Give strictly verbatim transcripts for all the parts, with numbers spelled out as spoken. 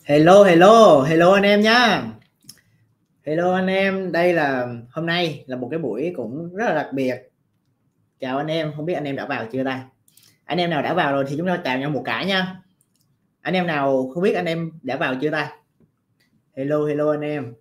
Hello, hello, hello anh em nhá. Hello anh em, đây là hôm nay là một cái buổi cũng rất là đặc biệt. Chào anh em, không biết anh em đã vào chưa ta? Anh em nào đã vào rồi thì chúng ta chào nhau một cái nha. Anh em nào không biết anh em đã vào chưa ta? Hello, hello anh em.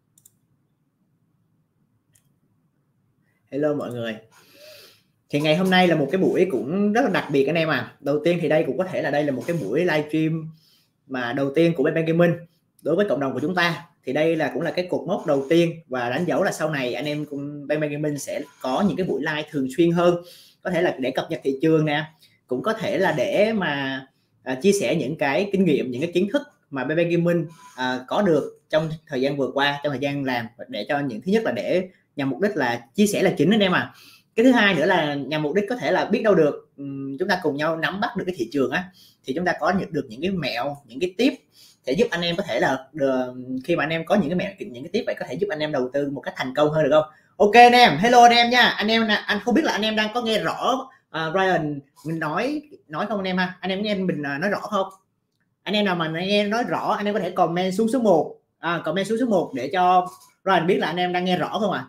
Hello mọi người. Thì ngày hôm nay là một cái buổi cũng rất là đặc biệt anh em à. Đầu tiên thì đây cũng có thể là đây là một cái buổi livestream mà đầu tiên của BBank Gaming đối với cộng đồng của chúng ta. Thì đây là cũng là cái cột mốc đầu tiên và đánh dấu là sau này anh em cùng BBank Gaming sẽ có những cái buổi live thường xuyên hơn, có thể là để cập nhật thị trường nè, cũng có thể là để mà à, chia sẻ những cái kinh nghiệm, những cái kiến thức mà BBank Gaming à, có được trong thời gian vừa qua, trong thời gian làm, để cho những thứ nhất là để nhằm mục đích là chia sẻ là chính anh em à. Cái thứ hai nữa là nhằm mục đích có thể là biết đâu được chúng ta cùng nhau nắm bắt được cái thị trường á, thì chúng ta có nhận được những cái mẹo, những cái tip để giúp anh em có thể là được, khi mà anh em có những cái mẹo, những cái tip vậy có thể giúp anh em đầu tư một cách thành công hơn được không? Ok anh em, hello anh em nha. Anh em anh không biết là anh em đang có nghe rõ uh, Ryan mình nói nói không anh em ha? Anh em nghe mình uh, nói rõ không? Anh em nào mà nghe nói rõ anh em có thể comment xuống số một, à, comment xuống số một để cho Ryan biết là anh em đang nghe rõ không ạ? À?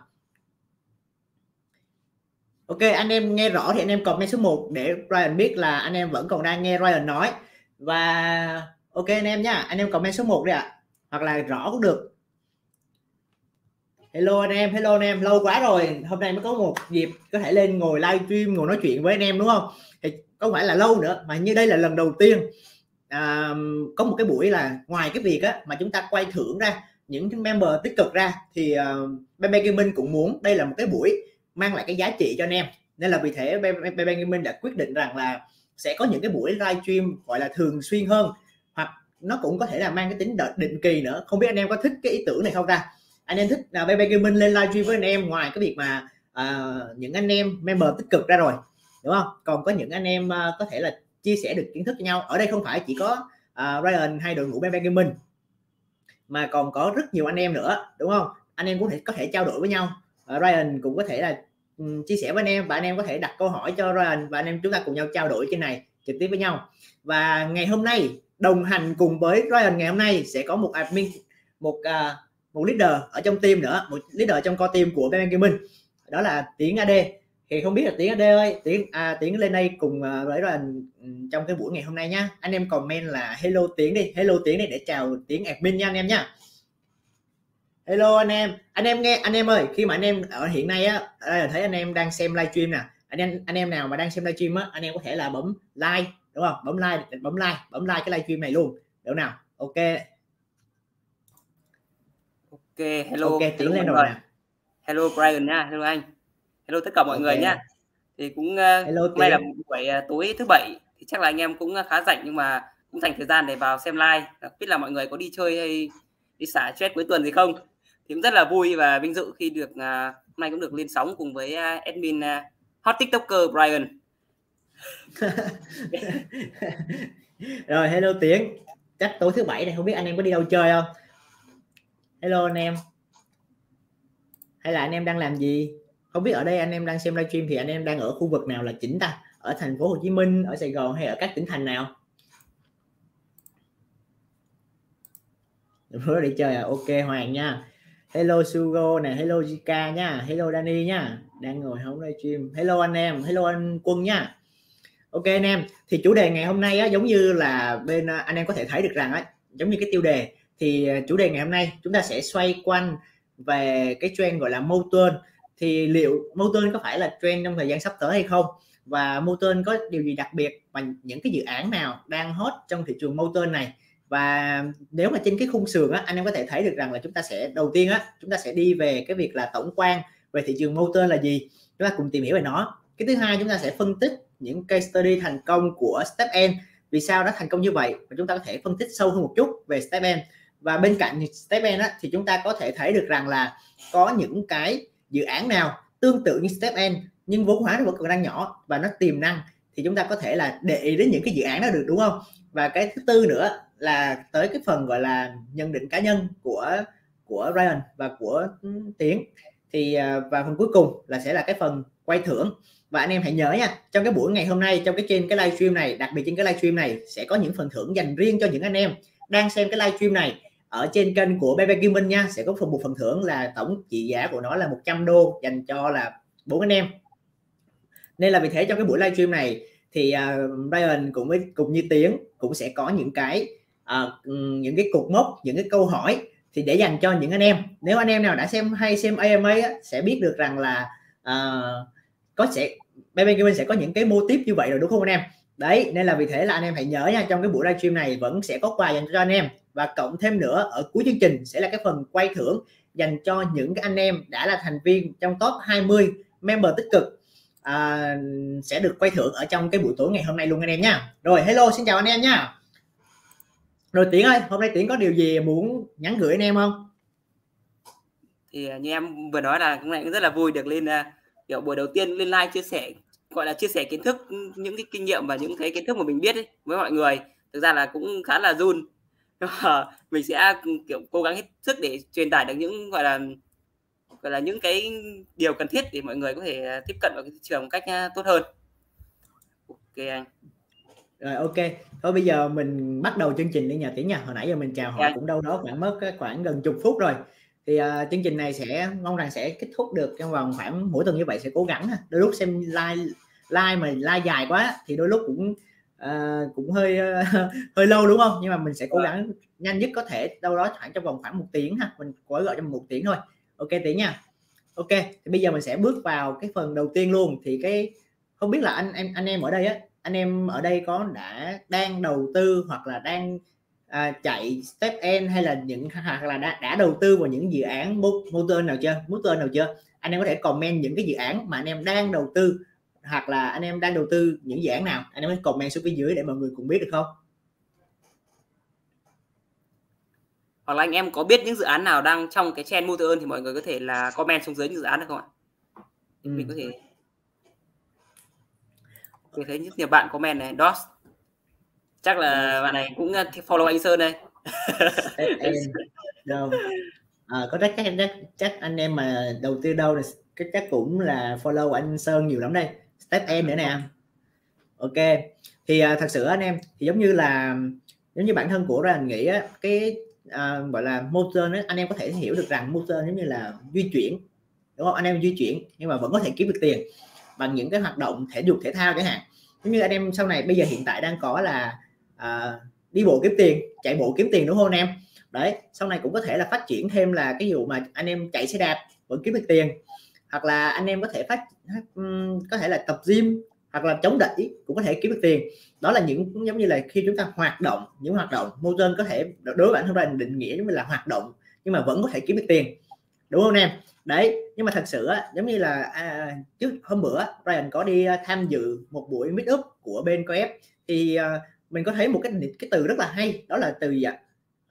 Ok, anh em nghe rõ thì anh em comment số một để Ryan biết là anh em vẫn còn đang nghe Ryan nói. Và ok anh em nhá, anh em comment số một đi ạ. À. Hoặc là rõ cũng được. Hello anh em, hello anh em, lâu quá rồi, hôm nay mới có một dịp có thể lên ngồi livestream, ngồi nói chuyện với anh em đúng không? Thì không phải là lâu nữa mà như đây là lần đầu tiên à, có một cái buổi là ngoài cái việc á, mà chúng ta quay thưởng ra những cái member tích cực ra thì uh, BBank Gaming cũng muốn đây là một cái buổi mang lại cái giá trị cho anh em, nên là vì thế BBank Gaming đã quyết định rằng là sẽ có những cái buổi livestream gọi là thường xuyên hơn, hoặc nó cũng có thể là mang cái tính định kỳ nữa. Không biết anh em có thích cái ý tưởng này không ta? Anh em thích là BBank Gaming lên livestream với anh em, ngoài cái việc mà uh, những anh em member tích cực ra rồi đúng không, còn có những anh em uh, có thể là chia sẻ được kiến thức cho nhau. Ở đây không phải chỉ có uh, Ryan hay đội ngũ BBank Gaming mà còn có rất nhiều anh em nữa đúng không? Anh em cũng thể có thể trao đổi với nhau. uh, Ryan cũng có thể là um, chia sẻ với anh em, và anh em có thể đặt câu hỏi cho Ryan và anh em chúng ta cùng nhau trao đổi trên này trực tiếp với nhau. Và ngày hôm nay đồng hành cùng với Ryan ngày hôm nay sẽ có một admin, một uh, một leader ở trong team nữa, một leader trong core team của BBank Gaming, đó là Tiến a đê. Thì không biết là Tiến a đê ơi, Tiến à, Tiến lên đây cùng uh, với Ryan trong cái buổi ngày hôm nay nhá. Anh em comment là hello Tiến đi, hello Tiến đi để chào Tiến admin nha anh em nhá. Hello anh em, anh em nghe anh em ơi, khi mà anh em ở hiện nay á, đây là thấy anh em đang xem livestream nè, anh em anh em nào mà đang xem livestream á, anh em có thể là bấm like đúng không, bấm like, bấm like, bấm like cái livestream này luôn, được nào? Ok. Ok, hello. Ok, Tiến lên rồi nè. Hello Brian nha, hello anh. Hello tất cả mọi okay. người nhá. Thì cũng hello, hôm nay là một buổi tối thứ bảy thì chắc là anh em cũng khá rảnh, nhưng mà cũng dành thời gian để vào xem live. Không biết là mọi người có đi chơi hay đi xả stress cuối tuần gì không? Thì cũng rất là vui và vinh dự khi được hôm nay cũng được lên sóng cùng với admin hot TikToker Brian. Rồi hello Tiến, chắc tối thứ bảy này không biết anh em có đi đâu chơi không? Hello anh em, hay là anh em đang làm gì? Không biết ở đây anh em đang xem livestream thì anh em đang ở khu vực nào là chính ta? Ở thành phố Hồ Chí Minh, ở Sài Gòn hay ở các tỉnh thành nào? Bữa đi chơi à? Ok Hoàng nha. Hello Sugo này, hello Zika nha, hello Dani nha, đang ngồi hóng livestream. Hello anh em, hello anh Quân nha. Ok anh em, thì chủ đề ngày hôm nay á, giống như là bên anh em có thể thấy được rằng á, giống như cái tiêu đề thì chủ đề ngày hôm nay chúng ta sẽ xoay quanh về cái trend gọi là Moton. Thì liệu Moton có phải là trend trong thời gian sắp tới hay không, và Moton có điều gì đặc biệt và những cái dự án nào đang hot trong thị trường Moton này. Và nếu mà trên cái khung sườn á, anh em có thể thấy được rằng là chúng ta sẽ đầu tiên á, chúng ta sẽ đi về cái việc là tổng quan về thị trường Moton là gì, chúng ta cùng tìm hiểu về nó. Cái thứ hai, chúng ta sẽ phân tích những case study thành công của StepN, vì sao nó thành công như vậy, và chúng ta có thể phân tích sâu hơn một chút về StepN. Và bên cạnh StepN á, thì chúng ta có thể thấy được rằng là có những cái dự án nào tương tự như StepN nhưng vốn hóa nó vẫn còn đang nhỏ và nó tiềm năng, thì chúng ta có thể là để ý đến những cái dự án đó được, đúng không? Và cái thứ tư nữa là tới cái phần gọi là nhận định cá nhân của của Ryan và của Tiến. Thì và phần cuối cùng là sẽ là cái phần quay thưởng. Và anh em hãy nhớ nha, trong cái buổi ngày hôm nay, trong cái trên cái livestream này, đặc biệt trên cái livestream này sẽ có những phần thưởng dành riêng cho những anh em đang xem cái livestream này ở trên kênh của bê bê Gaming nha, sẽ có phần một phần thưởng là tổng trị giá của nó là một trăm đô dành cho là bốn anh em. Nên là vì thế trong cái buổi livestream này thì uh, Brian cũng với cùng như Tiến cũng sẽ có những cái uh, những cái cột mốc, những cái câu hỏi thì để dành cho những anh em. Nếu anh em nào đã xem hay xem a em a á, sẽ biết được rằng là uh, có sẽ bê bê Gaming sẽ có những cái mô típ như vậy rồi đúng không anh em? Đấy, nên là vì thế là anh em hãy nhớ nha, trong cái buổi livestream này vẫn sẽ có quà dành cho anh em, và cộng thêm nữa ở cuối chương trình sẽ là cái phần quay thưởng dành cho những cái anh em đã là thành viên trong top hai mươi member tích cực. À, sẽ được quay thưởng ở trong cái buổi tối ngày hôm nay luôn anh em nha. Rồi hello, xin chào anh em nha. Rồi Tiến ơi, hôm nay Tiến có điều gì muốn nhắn gửi anh em không? Thì như em vừa nói là hôm nay cũng rất là vui được lên kiểu buổi đầu tiên lên live chia sẻ, gọi là chia sẻ kiến thức, những cái kinh nghiệm và những cái kiến thức mà mình biết ấy, với mọi người. Thực ra là cũng khá là run, mình sẽ kiểu cố gắng hết sức để truyền tải được những gọi là gọi là những cái điều cần thiết để mọi người có thể tiếp cận vào cái thị trường một cách tốt hơn. Ok anh. Rồi ok, thôi bây giờ mình bắt đầu chương trình đi nhà Tiến nha. Hồi nãy giờ mình chào hỏi okay. cũng đâu đó khoảng mất khoảng gần chục phút rồi. Thì uh, chương trình này sẽ mong rằng sẽ kết thúc được trong vòng khoảng mỗi tuần như vậy, sẽ cố gắng. Đôi lúc xem live live mà live dài quá thì đôi lúc cũng uh, cũng hơi uh, hơi lâu đúng không? Nhưng mà mình sẽ cố gắng à. nhanh nhất có thể, đâu đó khoảng trong vòng khoảng một tiếng ha, mình gói gọi trong một tiếng thôi. Ok Tiến nha. Ok, thì bây giờ mình sẽ bước vào cái phần đầu tiên luôn. Thì cái không biết là anh em anh em ở đây á, anh em ở đây có đã đang đầu tư hoặc là đang à, chạy step end hay là những hoặc là đã, đã đầu tư vào những dự án motor nào chưa motor nào chưa anh em có thể comment những cái dự án mà anh em đang đầu tư, hoặc là anh em đang đầu tư những dự án nào, anh em có thể comment xuống phía dưới để mọi người cùng biết được không? Hoặc là anh em có biết những dự án nào đang trong cái trend motor thì mọi người có thể là comment xuống dưới những dự án được không ạ? Ừ. Mình có thể tôi thấy rất nhiều bạn comment này, Dos chắc là ừ. bạn này cũng follow anh Sơn đây. Đâu à, có chắc, chắc chắc chắc anh em mà đầu tư đâu là chắc, chắc cũng là follow anh Sơn nhiều lắm đây. Step em nữa nè. Ok, thì uh, thật sự anh em thì giống như là giống như bản thân của Ryan nghĩ á, cái uh, gọi là motor ấy, anh em có thể hiểu được rằng motor giống như là di chuyển đúng không? Anh em di chuyển nhưng mà vẫn có thể kiếm được tiền bằng những cái hoạt động thể dục thể thao chẳng hạn. Giống như anh em sau này bây giờ hiện tại đang có là uh, đi bộ kiếm tiền, chạy bộ kiếm tiền đúng không anh em? Đấy, sau này cũng có thể là phát triển thêm là cái vụ mà anh em chạy xe đạp vẫn kiếm được tiền, hoặc là anh em có thể phát um, có thể là tập gym hoặc là chống đẩy cũng có thể kiếm được tiền. Đó là những giống như là khi chúng ta hoạt động, những hoạt động motor có thể đối với bản thân Ryan định nghĩa giống như là hoạt động nhưng mà vẫn có thể kiếm được tiền đúng không anh em? Đấy, nhưng mà thật sự á, giống như là à, trước hôm bữa Ryan có đi tham dự một buổi meet up của bên co ép thì uh, mình có thấy một cái cái từ rất là hay, đó là từ uh,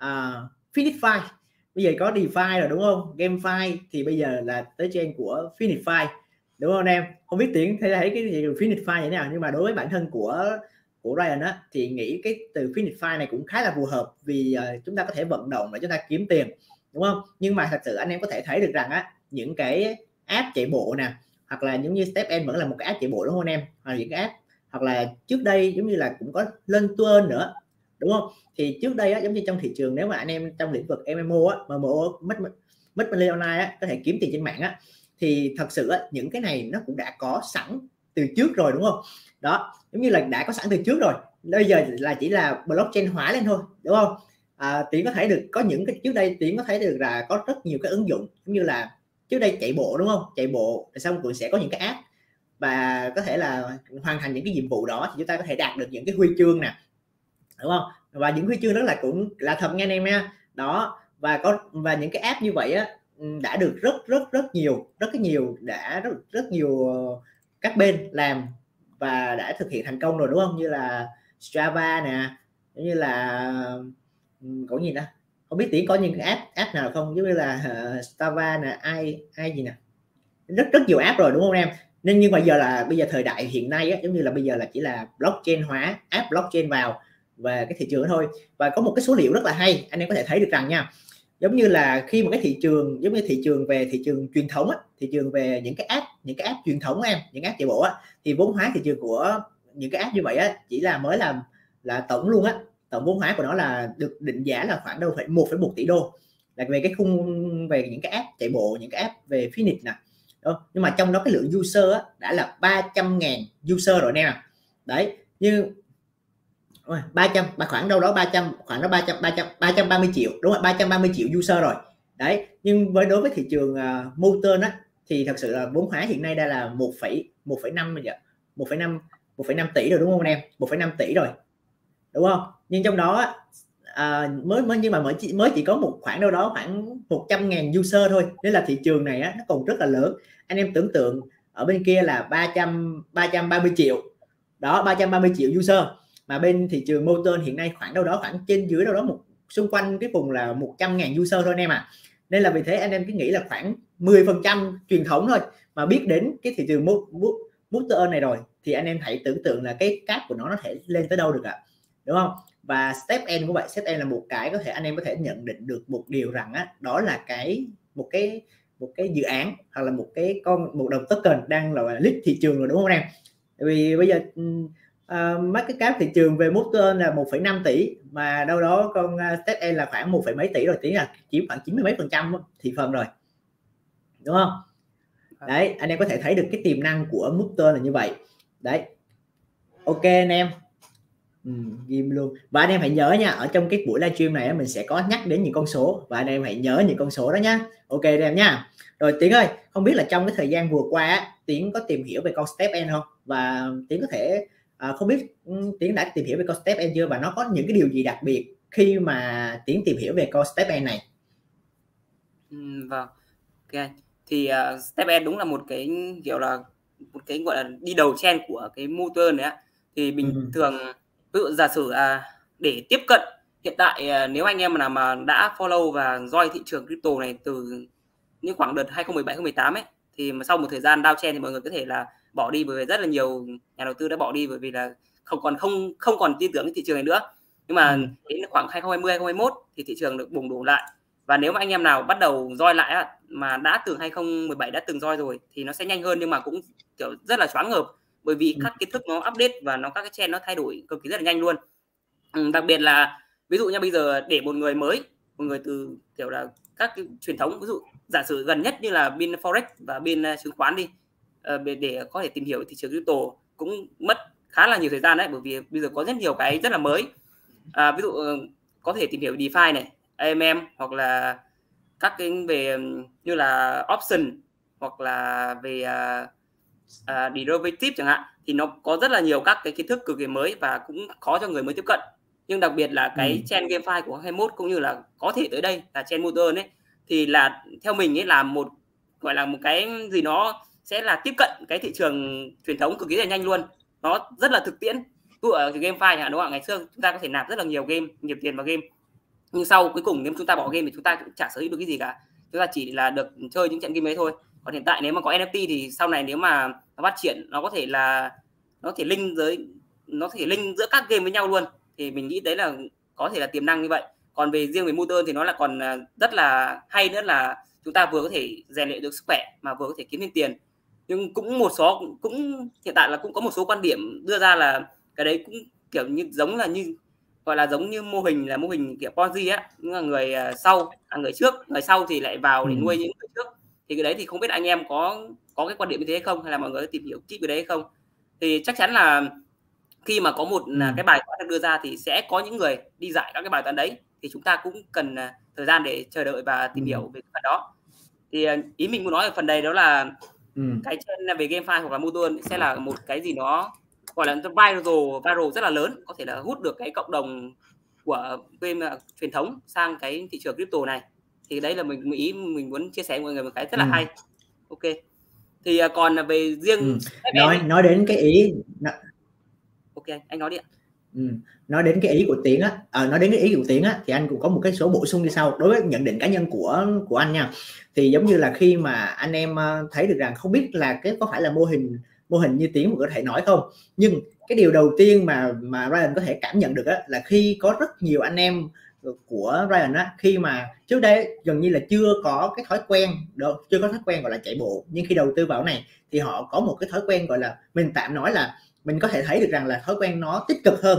Finify. Bây giờ có DeFi rồi đúng không? GameFi thì bây giờ là tới trên của Finify đúng không anh em? Không biết Tiến thấy thấy cái gì Finify như thế nào, nhưng mà đối với bản thân của của Ryan á thì nghĩ cái từ Finify này cũng khá là phù hợp, vì uh, chúng ta có thể vận động để chúng ta kiếm tiền đúng không? Nhưng mà thật sự anh em có thể thấy được rằng á, những cái app chạy bộ nè, hoặc là giống như StepN vẫn là một cái app chạy bộ đúng không anh em? Hoặc là những cái app, hoặc là trước đây giống như là cũng có lên tuôn nữa đúng không? Thì trước đây á, giống như trong thị trường, nếu mà anh em trong lĩnh vực em em ô á, em em ô mất mất money online á, có thể kiếm tiền trên mạng á, thì thật sự á, những cái này nó cũng đã có sẵn từ trước rồi đúng không? Đó, giống như là đã có sẵn từ trước rồi, bây giờ là chỉ là blockchain hóa lên thôi đúng không? À, Tiến có thể được có những cái trước đây Tiến có thấy được là có rất nhiều cái ứng dụng, giống như là trước đây chạy bộ đúng không? Chạy bộ xong cũng sẽ có những cái app và có thể là hoàn thành những cái nhiệm vụ đó thì chúng ta có thể đạt được những cái huy chương nè đúng không? Và những huy chương đó là cũng là thật nghe anh em nha. Đó, và có và những cái app như vậy á đã được rất rất rất nhiều rất cái nhiều đã rất rất nhiều các bên làm và đã thực hiện thành công rồi đúng không? Như là Strava nè, như là có gì đó không biết Tiến có những cái app app nào không, giống như là uh, Strava nè, ai ai gì nè, rất rất nhiều app rồi đúng không em? Nên nhưng mà giờ là bây giờ thời đại hiện nay á, giống như là bây giờ là chỉ là blockchain hóa, app blockchain vào về cái thị trường thôi. Và có một cái số liệu rất là hay anh em có thể thấy được rằng nha, giống như là khi một cái thị trường giống như thị trường về thị trường truyền thống á, thị trường về những cái app những cái app truyền thống em, những app chạy bộ á, thì vốn hóa thị trường của những cái app như vậy á chỉ là mới làm là tổng luôn á tổng vốn hóa của nó là được định giá là khoảng đâu phải một phẩy một tỷ đô, là về cái khung về những cái app chạy bộ, những cái app về fitness nè. Đó. Nhưng mà trong đó cái lượng user á, đã là ba trăm ngàn user rồi nè. Đấy, như ba trăm khoảng đâu đó ba trăm khoảng đó ba trăm ba trăm ba trăm ba mươi triệu, đúng rồi, ba trăm ba mươi triệu user rồi. Đấy, nhưng với đối với thị trường uh, Moton á thì thật sự là vốn hóa hiện nay đã là một phẩy năm bây giờ một phẩy năm một phẩy năm tỷ rồi, đúng không anh em? một phẩy năm tỷ rồi, đúng không? Nhưng trong đó à, mới mới nhưng mà mới chỉ, mới chỉ có một khoảng đâu đó khoảng một trăm ngàn user thôi, nên là thị trường này á, nó còn rất là lớn. Anh em tưởng tượng ở bên kia là ba trăm ba trăm ba mươi triệu đó, ba trăm ba mươi triệu user, mà bên thị trường Moton hiện nay khoảng đâu đó khoảng trên dưới đâu đó một xung quanh cái vùng là một trăm ngàn user thôi anh em ạ. À. Nên là vì thế anh em cứ nghĩ là khoảng mười phần trăm truyền thống thôi mà biết đến cái thị trường Moton này rồi, thì anh em hãy tưởng tượng là cái cap của nó nó thể lên tới đâu được ạ, à, đúng không? Và StepN cũng vậy, StepN là một cái có thể anh em có thể nhận định được một điều rằng á, đó là cái một cái một cái dự án hoặc là một cái con một đồng token đang là list thị trường rồi, đúng không em? Tại vì bây giờ uh, market cap thị trường về Moton là một phẩy năm tỷ, mà đâu đó con uh, StepN là khoảng một phẩy mấy tỷ rồi, tí là chiếm khoảng chín mươi mấy phần trăm thị phần rồi, đúng không? Đấy, anh em có thể thấy được cái tiềm năng của Moton là như vậy. Đấy, ok anh em. Ừ, ghim luôn. Và anh em hãy nhớ nha, ở trong cái buổi livestream này mình sẽ có nhắc đến những con số, và anh em hãy nhớ những con số đó nhá. Ok anh em nha. Rồi Tiến ơi, không biết là trong cái thời gian vừa qua Tiến có tìm hiểu về con StepN không? Và Tiến có thể à, không biết Tiến đã tìm hiểu về con StepN chưa, và nó có những cái điều gì đặc biệt khi mà Tiến tìm hiểu về con StepN này? Ừ, vâng. Ok. Thì uh, StepN đúng là một cái kiểu là một cái gọi là đi đầu trend của cái Moton đấy ạ. Thì bình ừ. thường ví dụ giả sử à, để tiếp cận hiện tại à, nếu anh em nào mà đã follow và join thị trường crypto này từ những khoảng đợt hai không một bảy hai không một tám ấy, thì mà sau một thời gian downtrend thì mọi người có thể là bỏ đi, bởi vì rất là nhiều nhà đầu tư đã bỏ đi bởi vì là không còn không không còn tin tưởng cái thị trường này nữa. Nhưng mà ừ. đến khoảng hai không hai không hai không hai mốt thì thị trường được bùng nổ lại. Và nếu mà anh em nào bắt đầu join lại mà đã từ hai không một bảy đã từng join rồi thì nó sẽ nhanh hơn, nhưng mà cũng kiểu rất là choáng ngợp, bởi vì các kiến thức nó update và nó các cái trend nó thay đổi cực kỳ rất là nhanh luôn. Ừ, đặc biệt là ví dụ như bây giờ để một người mới, một người từ kiểu là các cái truyền thống, ví dụ giả sử gần nhất như là bên forex và bên chứng khoán đi, để, để có thể tìm hiểu thị trường crypto cũng mất khá là nhiều thời gian đấy, bởi vì bây giờ có rất nhiều cái rất là mới. À, ví dụ có thể tìm hiểu DeFi này, a em em, hoặc là các cái về như là option, hoặc là về uh, uh, derivative chẳng hạn, thì nó có rất là nhiều các cái kiến thức cực kỳ mới và cũng khó cho người mới tiếp cận. Nhưng đặc biệt là cái ừ. trend GameFi của hai mốt cũng như là có thể tới đây là trend Moton ấy, thì là theo mình ấy là một gọi là một cái gì nó sẽ là tiếp cận cái thị trường truyền thống cực kỳ là nhanh luôn, nó rất là thực tiễn. Ví dụ ở cái GameFi chẳng hạn, đúng không? Ngày xưa chúng ta có thể nạp rất là nhiều game, nhiều tiền vào game, nhưng sau cuối cùng nếu chúng ta bỏ game thì chúng ta cũng chả sở hữu được cái gì cả, chúng ta chỉ là được chơi những trận game ấy thôi. Còn hiện tại nếu mà có en ép tê thì sau này nếu mà nó phát triển, nó có thể là nó thể link với nó thể link giữa các game với nhau luôn, thì mình nghĩ đấy là có thể là tiềm năng như vậy. Còn về riêng về Moton thì nó là còn rất là hay nữa, là chúng ta vừa có thể rèn luyện được sức khỏe mà vừa có thể kiếm thêm tiền. Nhưng cũng một số cũng hiện tại là cũng có một số quan điểm đưa ra là cái đấy cũng kiểu như giống là như gọi là giống như mô hình là mô hình kiểu Ponzi á, những là người sau à, người trước người sau thì lại vào để nuôi những người trước. Thì cái đấy thì không biết anh em có có cái quan điểm như thế hay không, hay là mọi người tìm hiểu kỹ về đấy hay không. Thì chắc chắn là khi mà có một ừ. cái bài toán được đưa ra thì sẽ có những người đi giải các cái bài toán đấy, thì chúng ta cũng cần thời gian để chờ đợi và tìm ừ. hiểu về cái phần đó. Thì ý mình muốn nói ở phần đây đó là ừ. cái trend về GameFi hoặc là Moton sẽ là một cái gì đó gọi là viral viral rất là lớn, có thể là hút được cái cộng đồng của game truyền thống sang cái thị trường crypto này. Thì đấy là mình ý mình muốn chia sẻ với mọi người một cái rất là ừ. hay. Ok. Thì còn về riêng ừ. nói ấy, nói đến cái ý ok anh nói đi ạ. Ừ. Nói đến cái ý của Tiến á, à, nói đến cái ý của Tiến á, thì anh cũng có một cái số bổ sung như sau. Đối với nhận định cá nhân của của anh nha, thì giống như là khi mà anh em thấy được rằng không biết là cái có phải là mô hình mô hình như Tiến có thể nói không, nhưng cái điều đầu tiên mà mà Ryan có thể cảm nhận được á, là khi có rất nhiều anh em của Ryan á, khi mà trước đây gần như là chưa có cái thói quen đâu, chưa có thói quen gọi là chạy bộ, nhưng khi đầu tư vào này thì họ có một cái thói quen gọi là mình tạm nói là mình có thể thấy được rằng là thói quen nó tích cực hơn.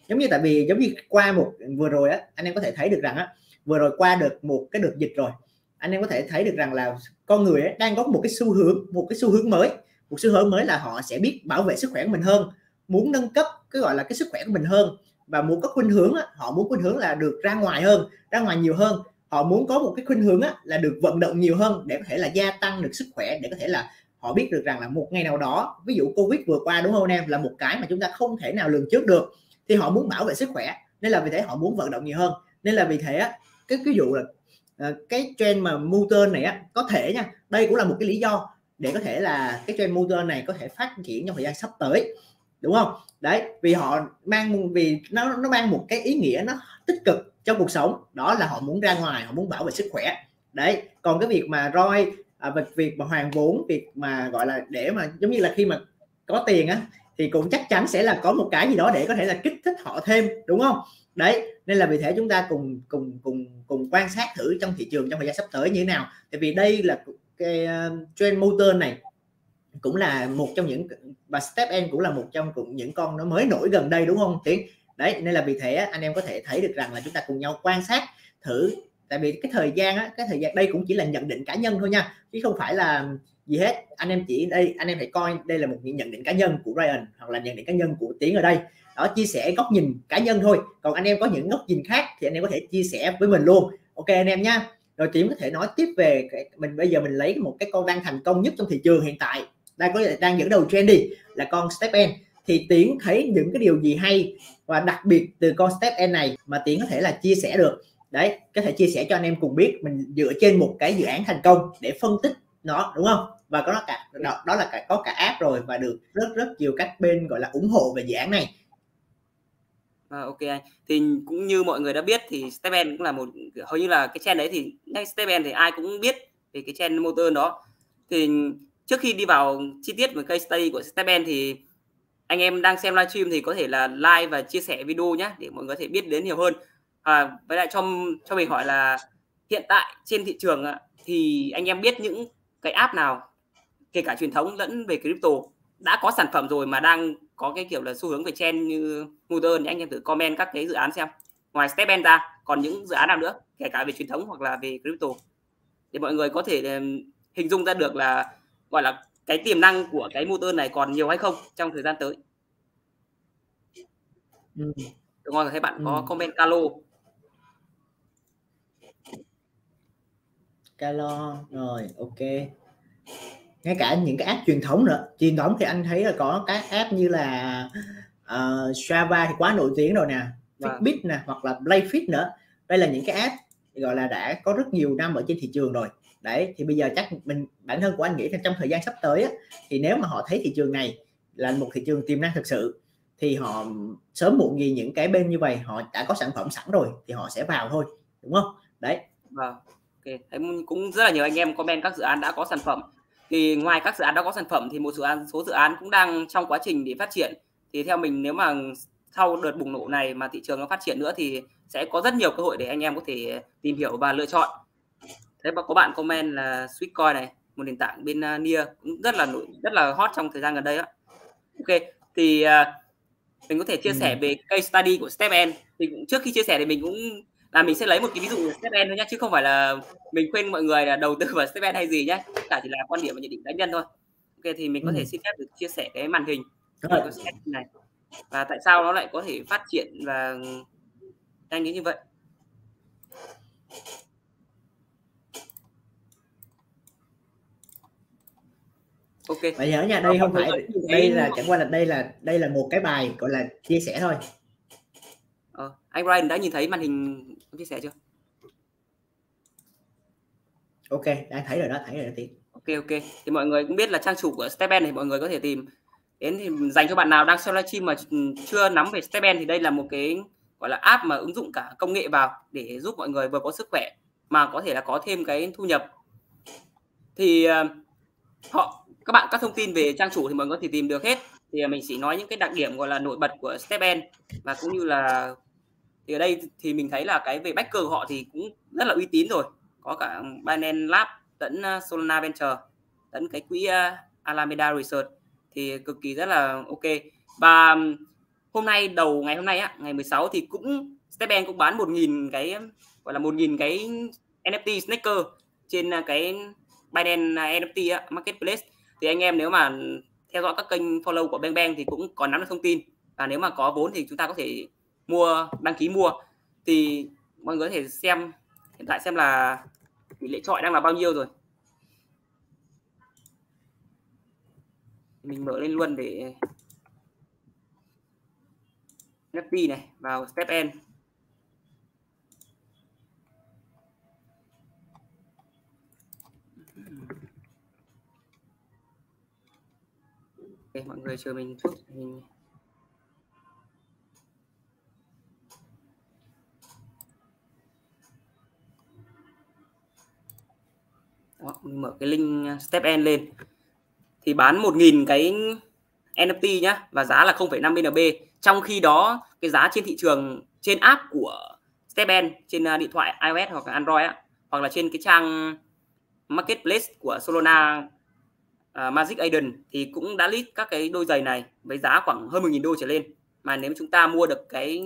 giống như tại vì giống như qua một vừa rồi á, anh em có thể thấy được rằng á, vừa rồi qua được một cái đợt dịch rồi, anh em có thể thấy được rằng là con người ấy đang có một cái xu hướng một cái xu hướng mới một xu hướng mới là họ sẽ biết bảo vệ sức khỏe của mình hơn, muốn nâng cấp cái gọi là cái sức khỏe của mình hơn, và muốn có khuynh hướng á, họ muốn khuynh hướng là được ra ngoài hơn, ra ngoài nhiều hơn, họ muốn có một cái khuynh hướng á, là được vận động nhiều hơn để có thể là gia tăng được sức khỏe, để có thể là họ biết được rằng là một ngày nào đó, ví dụ Covid vừa qua đúng không anh em, là một cái mà chúng ta không thể nào lường trước được, thì họ muốn bảo vệ sức khỏe, nên là vì thế họ muốn vận động nhiều hơn. Nên là vì thế á, cái ví dụ là uh, cái trend mà Muturn này á, có thể nha, đây cũng là một cái lý do để có thể là cái trend Muturn này có thể phát triển trong thời gian sắp tới, đúng không? Đấy, vì họ mang vì nó nó mang một cái ý nghĩa nó tích cực trong cuộc sống, đó là họ muốn ra ngoài, họ muốn bảo vệ sức khỏe. Đấy, còn cái việc mà roi à, việc mà hoàn vốn, việc mà gọi là để mà giống như là khi mà có tiền á, thì cũng chắc chắn sẽ là có một cái gì đó để có thể là kích thích họ thêm, đúng không? Đấy, nên là vì thế chúng ta cùng cùng cùng cùng quan sát thử trong thị trường trong thời gian sắp tới như thế nào. Tại vì đây là cái uh, trend Muturn này cũng là một trong những, và StepN cũng là một trong cũng những con nó mới nổi gần đây, đúng không Tiến? Đấy, nên là vì thế anh em có thể thấy được rằng là chúng ta cùng nhau quan sát thử, tại vì cái thời gian á, cái thời gian đây cũng chỉ là nhận định cá nhân thôi nha, chứ không phải là gì hết. Anh em chỉ đây, anh em hãy coi đây là một những nhận định cá nhân của Ryan hoặc là nhận định cá nhân của Tiến ở đây, đó, chia sẻ góc nhìn cá nhân thôi. Còn anh em có những góc nhìn khác thì anh em có thể chia sẻ với mình luôn, ok anh em nhá. Rồi Tiến có thể nói tiếp về cái, mình bây giờ mình lấy một cái con đang thành công nhất trong thị trường hiện tại, đang có đang dẫn đầu trend đi là con StepN, thì Tiến thấy những cái điều gì hay và đặc biệt từ con StepN này mà Tiến có thể là chia sẻ được. Đấy, có thể chia sẻ cho anh em cùng biết, mình dựa trên một cái dự án thành công để phân tích nó, đúng không? Và có cả đó, đó là cả, có cả app rồi, và được rất rất nhiều các bên gọi là ủng hộ về dự án này. À, ok anh, thì cũng như mọi người đã biết thì StepN cũng là một, hầu như là cái trend đấy thì StepN thì ai cũng biết về cái trend Muturn đó. Thì trước khi đi vào chi tiết về case study của StepN thì anh em đang xem livestream thì có thể là like và chia sẻ video nhé, để mọi người có thể biết đến nhiều hơn. À, với lại cho cho mình hỏi là hiện tại trên thị trường thì anh em biết những cái app nào kể cả truyền thống lẫn về crypto đã có sản phẩm rồi mà đang có cái kiểu là xu hướng về trend như Muturn, anh em thử comment các cái dự án xem. Ngoài StepN ra còn những dự án nào nữa, kể cả về truyền thống hoặc là về crypto, để mọi người có thể hình dung ra được là gọi là cái tiềm năng của cái Muturn này còn nhiều hay không trong thời gian tới. Ừ. Đúng rồi, thấy bạn ừ. có comment Calo. Calo rồi, ok. Ngay cả những cái app truyền thống nữa, truyền thống thì anh thấy là có các app như là uh, Strava thì quá nổi tiếng rồi nè, Fitbit nè, hoặc là Playfit nữa. Đây là những cái app gọi là đã có rất nhiều năm ở trên thị trường rồi. Đấy, thì bây giờ chắc mình bản thân của anh nghĩ là trong thời gian sắp tới á, thì nếu mà họ thấy thị trường này là một thị trường tiềm năng thực sự, thì họ sớm muộn gì những cái bên như vậy họ đã có sản phẩm sẵn rồi thì họ sẽ vào thôi, đúng không? Đấy. Vâng. Ok, thấy cũng rất là nhiều anh em comment các dự án đã có sản phẩm. Thì ngoài các dự án đã có sản phẩm thì một dự án số dự án cũng đang trong quá trình để phát triển. Thì theo mình, nếu mà sau đợt bùng nổ này mà thị trường nó phát triển nữa thì sẽ có rất nhiều cơ hội để anh em có thể tìm hiểu và lựa chọn. Thế mà có bạn comment là Sweetcoin này, một nền tảng bên uh, Nia cũng rất là nổi, rất là hot trong thời gian gần đây đó. Ok, thì uh, mình có thể chia ừ. sẻ về case study của StepN. Thì cũng, trước khi chia sẻ thì mình cũng là mình sẽ lấy một cái ví dụ của StepN thôi nhé, chứ không phải là mình khuyên mọi người là đầu tư vào StepN hay gì nhé, tất cả chỉ là quan điểm và nhận định cá nhân thôi. Ok, thì mình có ừ. thể xin phép được chia sẻ cái màn hình của StepN này và tại sao nó lại có thể phát triển và nhanh như vậy. Ok. Bạn nhớ nha, đây không phải đây là chẳng qua là đây là đây là một cái bài gọi là chia sẻ thôi. Ờ, anh Ryan đã nhìn thấy màn hình chia sẻ chưa? Ok, đang thấy rồi đó, thấy rồi đó Tiến. Ok ok. Thì mọi người cũng biết là trang chủ của StepN thì mọi người có thể tìm đến. Thì dành cho bạn nào đang xem livestream mà chưa nắm về StepN thì đây là một cái gọi là app mà ứng dụng cả công nghệ vào để giúp mọi người vừa có sức khỏe mà có thể là có thêm cái thu nhập. Thì uh, họ các bạn các thông tin về trang chủ thì mọi người có thể tìm được hết. Thì mình chỉ nói những cái đặc điểm gọi là nổi bật của StepN, và cũng như là thì ở đây thì mình thấy là cái về backer của họ thì cũng rất là uy tín rồi, có cả Binance Lab lẫn Solana Venture lẫn cái quỹ Alameda Research, thì cực kỳ rất là ok. Và hôm nay đầu ngày hôm nay á, ngày mười sáu thì cũng StepN cũng bán một nghìn cái gọi là một nghìn cái en ép tê Snaker trên cái Binance en ép tê á, Marketplace. Thì anh em nếu mà theo dõi các kênh follow của Bang Bang thì cũng còn nắm được thông tin, và nếu mà có vốn thì chúng ta có thể mua, đăng ký mua. Thì mọi người có thể xem hiện tại xem là tỷ lệ chọi đang là bao nhiêu rồi. Mình mở lên luôn để en ép tê này vào StepN. Okay, mọi người chờ mình chút. Mình... Đó, mình mở cái link StepN lên thì bán một nghìn cái en ép tê nhá, và giá là không phẩy năm bê en bê. Trong khi đó cái giá trên thị trường trên app của StepN trên điện thoại iOS hoặc là Android á, hoặc là trên cái trang Marketplace của Solana uh, Magic Eden thì cũng đã list các cái đôi giày này với giá khoảng hơn một nghìn đô trở lên. Mà nếu chúng ta mua được cái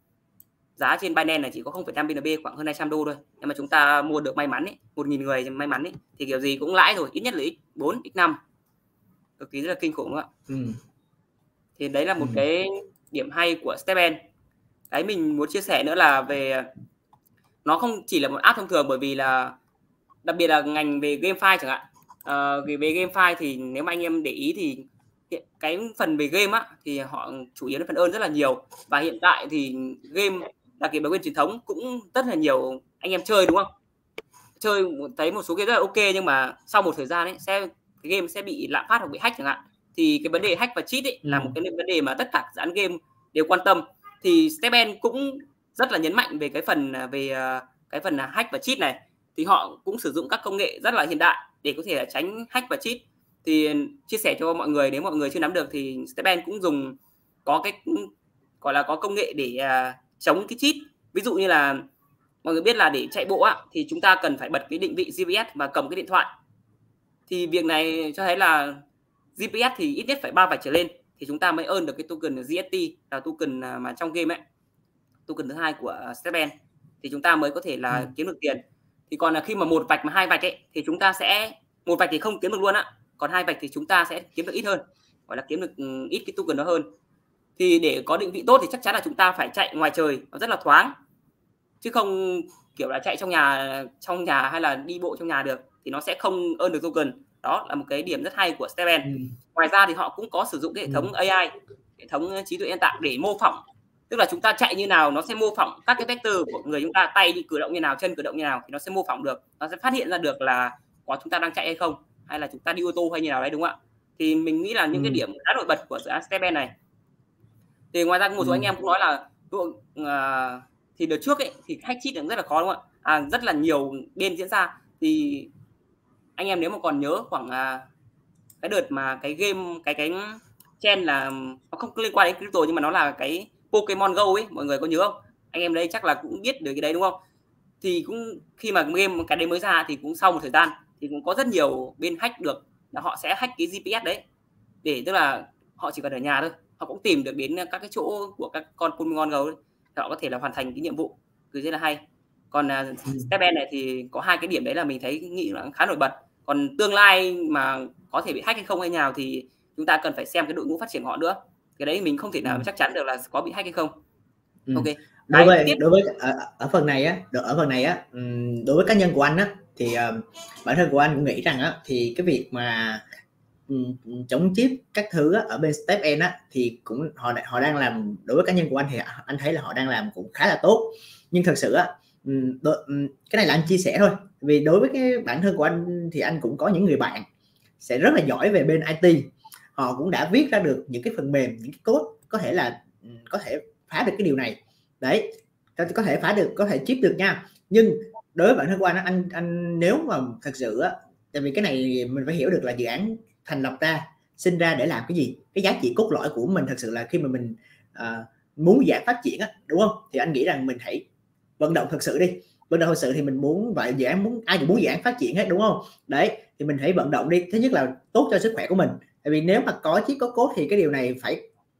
giá trên Binance này chỉ có không phẩy năm bê en bê, khoảng hơn hai trăm đô thôi. Nhưng mà chúng ta mua được may mắn ấy, một nghìn người may mắn ấy, thì kiểu gì cũng lãi rồi, ít nhất là x bốn, x năm. Cực kỳ rất là kinh khủng đúng không ạ? Ừ. Thì đấy là một ừ. cái điểm hay của StepN. Cái mình muốn chia sẻ nữa là về nó không chỉ là một app thông thường, bởi vì là đặc biệt là ngành về GameFi chẳng hạn. À, về GameFi thì nếu mà anh em để ý thì cái phần về game á thì họ chủ yếu là phần earn rất là nhiều, và hiện tại thì game đặc biệt là game truyền thống cũng rất là nhiều anh em chơi đúng không? Chơi thấy một số game rất là ok, nhưng mà sau một thời gian ấy sẽ cái game sẽ bị lạm phát hoặc bị hack chẳng hạn. Thì cái vấn đề hack và cheat ấy ừ. là một cái vấn đề mà tất cả dự án game đều quan tâm. Thì StepN cũng rất là nhấn mạnh về cái phần về cái phần hack và cheat này. Thì họ cũng sử dụng các công nghệ rất là hiện đại để có thể là tránh hack và cheat. Thì chia sẻ cho mọi người, nếu mọi người chưa nắm được thì StepN cũng dùng có cái gọi là có công nghệ để uh, chống cái cheat. Ví dụ như là mọi người biết là để chạy bộ á, thì chúng ta cần phải bật cái định vị giê pê ét và cầm cái điện thoại. Thì việc này cho thấy là giê pê ét thì ít nhất phải ba vạch trở lên thì chúng ta mới earn được cái token giê ét tê, là token mà trong game ấy, token thứ hai của StepN, thì chúng ta mới có thể là ừ. kiếm được tiền. Thì còn là khi mà một vạch mà hai vạch ấy thì chúng ta sẽ một vạch thì không kiếm được luôn á, còn hai vạch thì chúng ta sẽ kiếm được ít hơn, gọi là kiếm được ít cái token đó hơn. Thì để có định vị tốt thì chắc chắn là chúng ta phải chạy ngoài trời, nó rất là thoáng, chứ không kiểu là chạy trong nhà trong nhà hay là đi bộ trong nhà được thì nó sẽ không earn được token. Đó là một cái điểm rất hay của StepN. Ừ. Ngoài ra thì họ cũng có sử dụng cái hệ thống a i, hệ thống trí tuệ nhân tạo để mô phỏng, tức là chúng ta chạy như nào nó sẽ mô phỏng các cái vector của người chúng ta, tay đi cử động như nào, chân cử động như nào thì nó sẽ mô phỏng được, nó sẽ phát hiện ra được là có chúng ta đang chạy hay không, hay là chúng ta đi ô tô hay như nào đấy, đúng không ạ? Thì mình nghĩ là những ừ. cái điểm khá nổi bật của dự án StepN này. Thì ngoài ra một số ừ. anh em cũng nói là uh, thì đợt trước ấy thì hack cheat cũng rất là khó đúng không ạ? À, rất là nhiều bên diễn ra. Thì anh em nếu mà còn nhớ khoảng uh, cái đợt mà cái game cái cái trend là nó không liên quan đến crypto nhưng mà nó là cái Pokemon Go ấy, mọi người có nhớ không? Anh em đây chắc là cũng biết được cái đấy đúng không? Thì cũng khi mà game cái đấy mới ra thì cũng sau một thời gian thì cũng có rất nhiều bên hack được, là họ sẽ hack cái giê pê ét đấy, để tức là họ chỉ cần ở nhà thôi, họ cũng tìm được đến các cái chỗ của các con Pokemon Go ấy, họ có thể là hoàn thành cái nhiệm vụ,คือrất là hay. Còn uh, StepN này thì có hai cái điểm đấy là mình thấy nghĩ là khá nổi bật. Còn tương lai mà có thể bị hack hay không hay nào thì chúng ta cần phải xem cái đội ngũ phát triển họ nữa. Cái đấy mình không thể nào ừ. chắc chắn được là có bị hack hay không. Ừ. Ok. Đối với tiếp. đối với ở, ở phần này á, ở phần này á, đối với cá nhân của anh á thì uh, bản thân của anh cũng nghĩ rằng á thì cái việc mà um, chống chip các thứ á, ở bên StepN á thì cũng họ họ đang làm, đối với cá nhân của anh thì anh thấy là họ đang làm cũng khá là tốt. Nhưng thật sự á um, um, cái này là anh chia sẻ thôi, vì đối với cái bản thân của anh thì anh cũng có những người bạn sẽ rất là giỏi về bên i tê, họ cũng đã viết ra được những cái phần mềm, những cái code có thể là có thể phá được cái điều này đấy, có thể phá được, có thể chip được nha. Nhưng đối với bản thân của anh anh anh nếu mà thật sự á, tại vì cái này mình phải hiểu được là dự án thành lập ra, sinh ra để làm cái gì, cái giá trị cốt lõi của mình thật sự là khi mà mình uh, muốn dự án phát triển á, đúng không? Thì anh nghĩ rằng mình hãy vận động thật sự đi, vận động thật sự thì mình muốn vậy, dự án muốn ai cũng muốn dự án phát triển hết, đúng không? Đấy thì mình hãy vận động đi. Thứ nhất là tốt cho sức khỏe của mình, tại vì nếu mà có chip có code thì cái điều này phải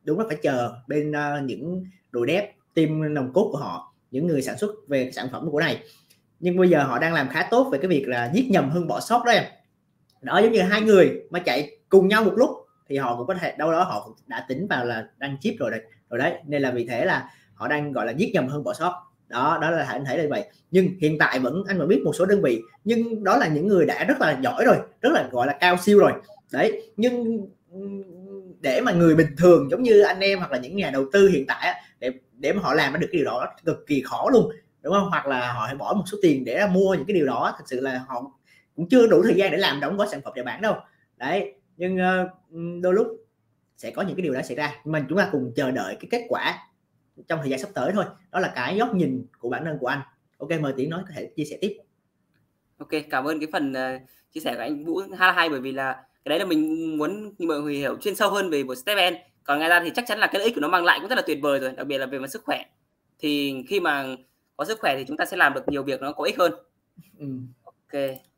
đúng là phải chờ bên uh, những đội dev, team nòng cốt của họ, những người sản xuất về sản phẩm của này. Nhưng bây giờ họ đang làm khá tốt về cái việc là giết nhầm hơn bỏ sót đó em. Đó, giống như hai người mà chạy cùng nhau một lúc thì họ cũng có thể đâu đó họ đã tính vào là đăng chip rồi đấy, rồi đấy. Nên là vì thế là họ đang gọi là giết nhầm hơn bỏ sót. Đó, đó là anh thấy là vậy. Nhưng hiện tại vẫn anh vẫn biết một số đơn vị, nhưng đó là những người đã rất là giỏi rồi, rất là gọi là cao siêu rồi. Đấy, nhưng để mà người bình thường giống như anh em hoặc là những nhà đầu tư hiện tại để để mà họ làm được cái điều đó cực kỳ khó luôn, đúng không? Hoặc là họ phải bỏ một số tiền để mua những cái điều đó, thực sự là họ cũng chưa đủ thời gian để làm đóng gói sản phẩm để bán đâu. Đấy, nhưng uh, đôi lúc sẽ có những cái điều đó xảy ra, nhưng mà chúng ta cùng chờ đợi cái kết quả trong thời gian sắp tới thôi. Đó là cái góc nhìn của bản thân của anh. Ok, mời Tiến nói, có thể chia sẻ tiếp. Ok, cảm ơn cái phần uh, chia sẻ của anh Vũ khá là hay, bởi vì là cái đấy là mình muốn mọi người hiểu chuyên sâu hơn về một StepN. Còn ngoài ra thì chắc chắn là cái lợi ích của nó mang lại cũng rất là tuyệt vời rồi, đặc biệt là về mặt sức khỏe. Thì khi mà có sức khỏe thì chúng ta sẽ làm được nhiều việc nó có ích hơn. Ừ. Ok.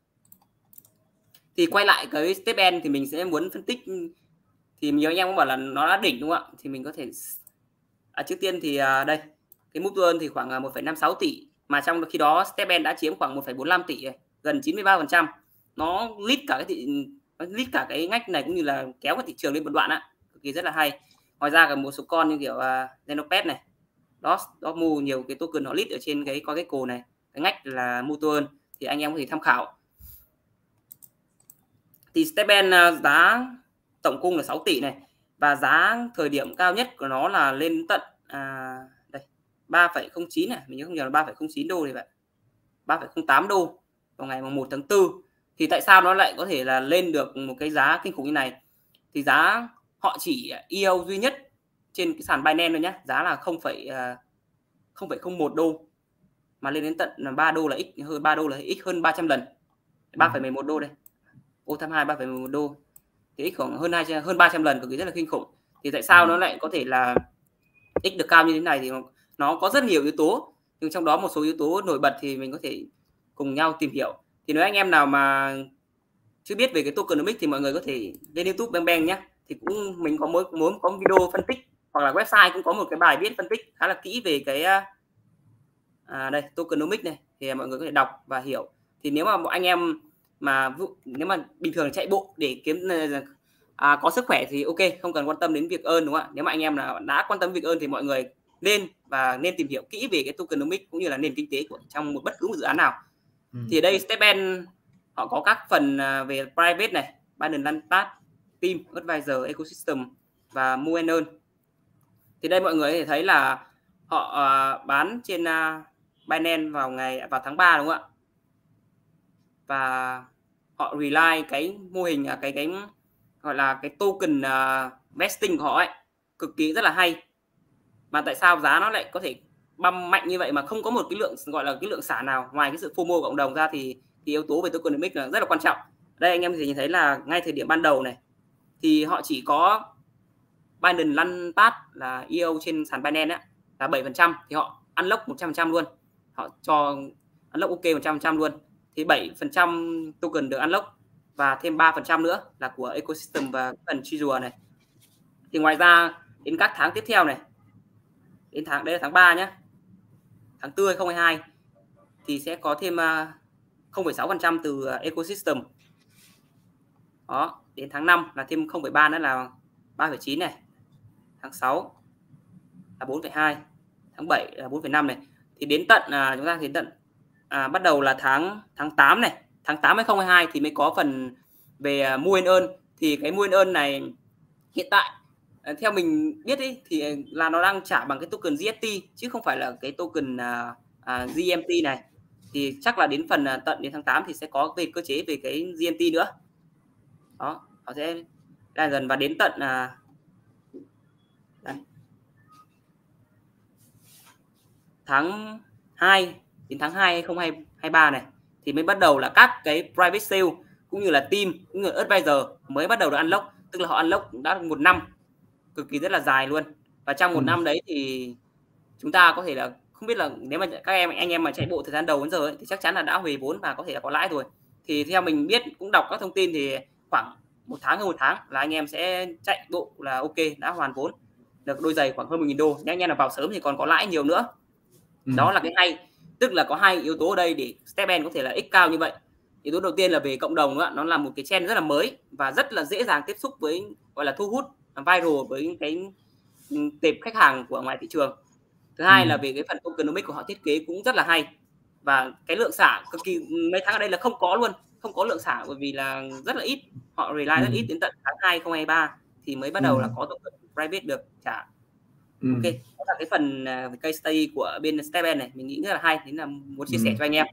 Thì quay lại cái StepN thì mình sẽ muốn phân tích, thì nhiều anh em cũng bảo là nó đã đỉnh đúng không ạ? Thì mình có thể à, trước tiên thì à, đây cái Mutual thì khoảng một phẩy năm sáu tỷ, mà trong khi đó StepN đã chiếm khoảng một phẩy bốn lăm tỷ, gần chín mươi ba phần trăm. Nó lead cả cái thị nó lead cả cái ngách này, cũng như là kéo cái thị trường lên một đoạn ạ, cực kỳ rất là hay. Ngoài ra cả một số con như kiểu uh, Zenopet này, đó đó mua nhiều cái token nó lead ở trên cái có cái cồ này, cái ngách là Mutual, thì anh em có thể tham khảo. Thì StepN uh, giá tổng cung là sáu tỷ này, và giá thời điểm cao nhất của nó là lên tận à, đây ba phẩy không chín này, mình nhớ không nhớ là ba phẩy không chín đô thì vậy, ba phẩy không tám đô vào ngày một tháng tư. Thì tại sao nó lại có thể là lên được một cái giá kinh khủng như này? Thì giá họ chỉ e o duy nhất trên cái sàn Binance thôi nhé, giá là không phẩy không một đô, mà lên đến tận là ba đô, là x hơn ba đô, là x hơn ba trăm lần, ba phẩy mười một đô đây, ô tham hai ba phẩy mười một đô, thì x khoảng hơn hai hơn ba trăm lần, cực kỳ rất là kinh khủng. Thì tại sao nó lại có thể là x được cao như thế này? Thì nó có rất nhiều yếu tố, nhưng trong đó một số yếu tố nổi bật thì mình có thể cùng nhau tìm hiểu. Thì nếu anh em nào mà chưa biết về cái tokenomics thì mọi người có thể lên YouTube beng beng nhé. Thì cũng mình có muốn muốn có một video phân tích, hoặc là website cũng có một cái bài viết phân tích khá là kỹ về cái à, đây tokenomics này, thì mọi người có thể đọc và hiểu. Thì nếu mà anh em mà nếu mà bình thường chạy bộ để kiếm à, có sức khỏe thì ok, không cần quan tâm đến việc earn, đúng không ạ? Nếu mà anh em là đã quan tâm việc earn thì mọi người nên và nên tìm hiểu kỹ về cái tokenomics cũng như là nền kinh tế của trong một bất cứ một dự án nào. Ừ. Thì ở đây StepN họ có các phần về private này, Binance Launchpad, Team, Advisor, Ecosystem và Mua and Earn. Thì đây mọi người có thể thấy là họ uh, bán trên uh, Binance vào ngày vào tháng ba, đúng không ạ? Và họ rely cái mô hình cái cái gọi là cái token uh, vesting của họ ấy, cực kỳ rất là hay. Mà tại sao giá nó lại có thể băm mạnh như vậy mà không có một cái lượng gọi là cái lượng xả nào, ngoài cái sự phô mô cộng đồng ra thì, thì yếu tố về tokenomics là rất là quan trọng. Đây anh em có thể nhìn thấy là ngay thời điểm ban đầu này thì họ chỉ có Binance Launchpad là e o trên sàn Binance á, là bảy phần trăm, thì họ unlock một trăm phần trăm luôn. Họ cho unlock ok một trăm phần trăm luôn. Thì bảy phần trăm token được unlock và thêm ba phần trăm nữa là của Ecosystem và phần Trezor này. Thì ngoài ra đến các tháng tiếp theo này, đến tháng đây là tháng ba nhé, tháng tư hai không hai hai thì sẽ có thêm không phẩy sáu phần trăm từ Ecosystem. Đó, đến tháng năm là thêm không phẩy ba nữa là ba phẩy chín này. Tháng sáu là bốn phẩy hai, tháng bảy là bốn phẩy năm này. Thì đến tận à, chúng ta đến tận à, bắt đầu là tháng tháng tám này, tháng tám hai không hai hai thì mới có phần về uh, Mua and Earn. Thì cái Mua and Earn này hiện tại uh, theo mình biết ấy, thì là nó đang trả bằng cái token giê ét tê chứ không phải là cái token uh, uh, giê em tê này. Thì chắc là đến phần uh, tận đến tháng tám thì sẽ có về cơ chế về cái giê em tê nữa. Đó, họ sẽ ra dần và đến tận uh, đây. tháng hai đến tháng hai hai không hai ba này thì mới bắt đầu là các cái private sale cũng như là team cũng như là advisor mới bắt đầu được unlock, tức là họ unlock đã một năm, cực kỳ rất là dài luôn. Và trong một ừ. năm đấy thì chúng ta có thể là không biết là nếu mà các em anh em mà chạy bộ thời gian đầu đến giờ ấy, thì chắc chắn là đã huề vốn và có thể là có lãi rồi. Thì theo mình biết cũng đọc các thông tin thì khoảng một tháng hơn một tháng là anh em sẽ chạy bộ là ok, đã hoàn vốn. được đôi giày khoảng hơn một nghìn đô. Nhắc nha là vào sớm thì còn có lãi nhiều nữa. Ừ. Đó là cái hay. Tức là có hai yếu tố ở đây để StepN có thể là x cao như vậy. Yếu tố đầu tiên là về cộng đồng đó, nó là một cái trend rất là mới và rất là dễ dàng tiếp xúc với, gọi là thu hút viral với cái tệp khách hàng của ngoài thị trường. Thứ hai ừ. là về cái phần tokenomics của họ thiết kế cũng rất là hay, và cái lượng xả cực kỳ, mấy tháng ở đây là không có luôn, không có lượng xả bởi vì là rất là ít, họ rely ừ. rất ít, đến tận tháng hai không hai ba thì mới bắt đầu ừ. là có token private được trả. ừ. Ok, đó là cái phần uh, case study của bên StepN này, mình nghĩ rất là hay, thế là muốn chia ừ. sẻ cho anh em.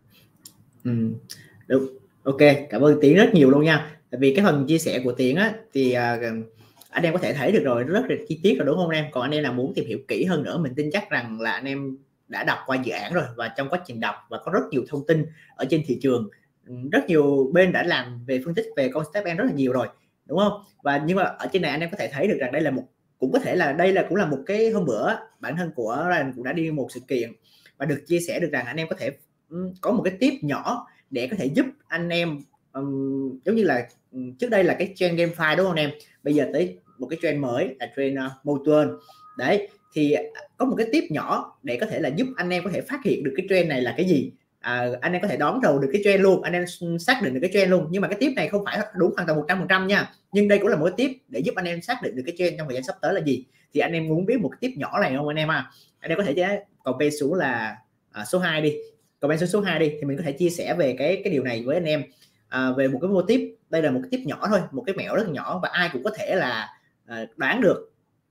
ừ. Đúng, ok, cảm ơn Tiến rất nhiều luôn nha. Tại vì cái phần chia sẻ của Tiến á thì uh, anh em có thể thấy được rồi, rất là chi tiết rồi đúng không anh em? Còn anh em là muốn tìm hiểu kỹ hơn nữa, mình tin chắc rằng là anh em đã đọc qua dự án rồi, và trong quá trình đọc và có rất nhiều thông tin ở trên thị trường, rất nhiều bên đã làm về phân tích về con StepN rất là nhiều rồi đúng không? Và nhưng mà ở trên này anh em có thể thấy được rằng đây là một, cũng có thể là đây là cũng là một cái, hôm bữa bản thân của Ryan cũng đã đi một sự kiện và được chia sẻ được rằng anh em có thể um, có một cái tip nhỏ để có thể giúp anh em, um, giống như là um, trước đây là cái trend GameFi đúng không anh em, bây giờ tới một cái trend mới là trend uh, Motuan đấy, thì có một cái tip nhỏ để có thể là giúp anh em có thể phát hiện được cái trend này là cái gì. À, anh em có thể đón đầu được cái trend luôn, anh em xác định được cái trend luôn, nhưng mà cái tip này không phải đúng hoàn toàn một trăm phần trăm nha, nhưng đây cũng là một cái tip để giúp anh em xác định được cái trend trong thời gian sắp tới là gì. Thì anh em muốn biết một cái tip nhỏ này không anh em à? Anh em có thể comment xuống là à, số hai đi, comment xuống số hai đi, thì mình có thể chia sẻ về cái cái điều này với anh em, à, về một cái mô tip. Đây là một cái tip nhỏ thôi, một cái mẹo rất nhỏ và ai cũng có thể là à, đoán được.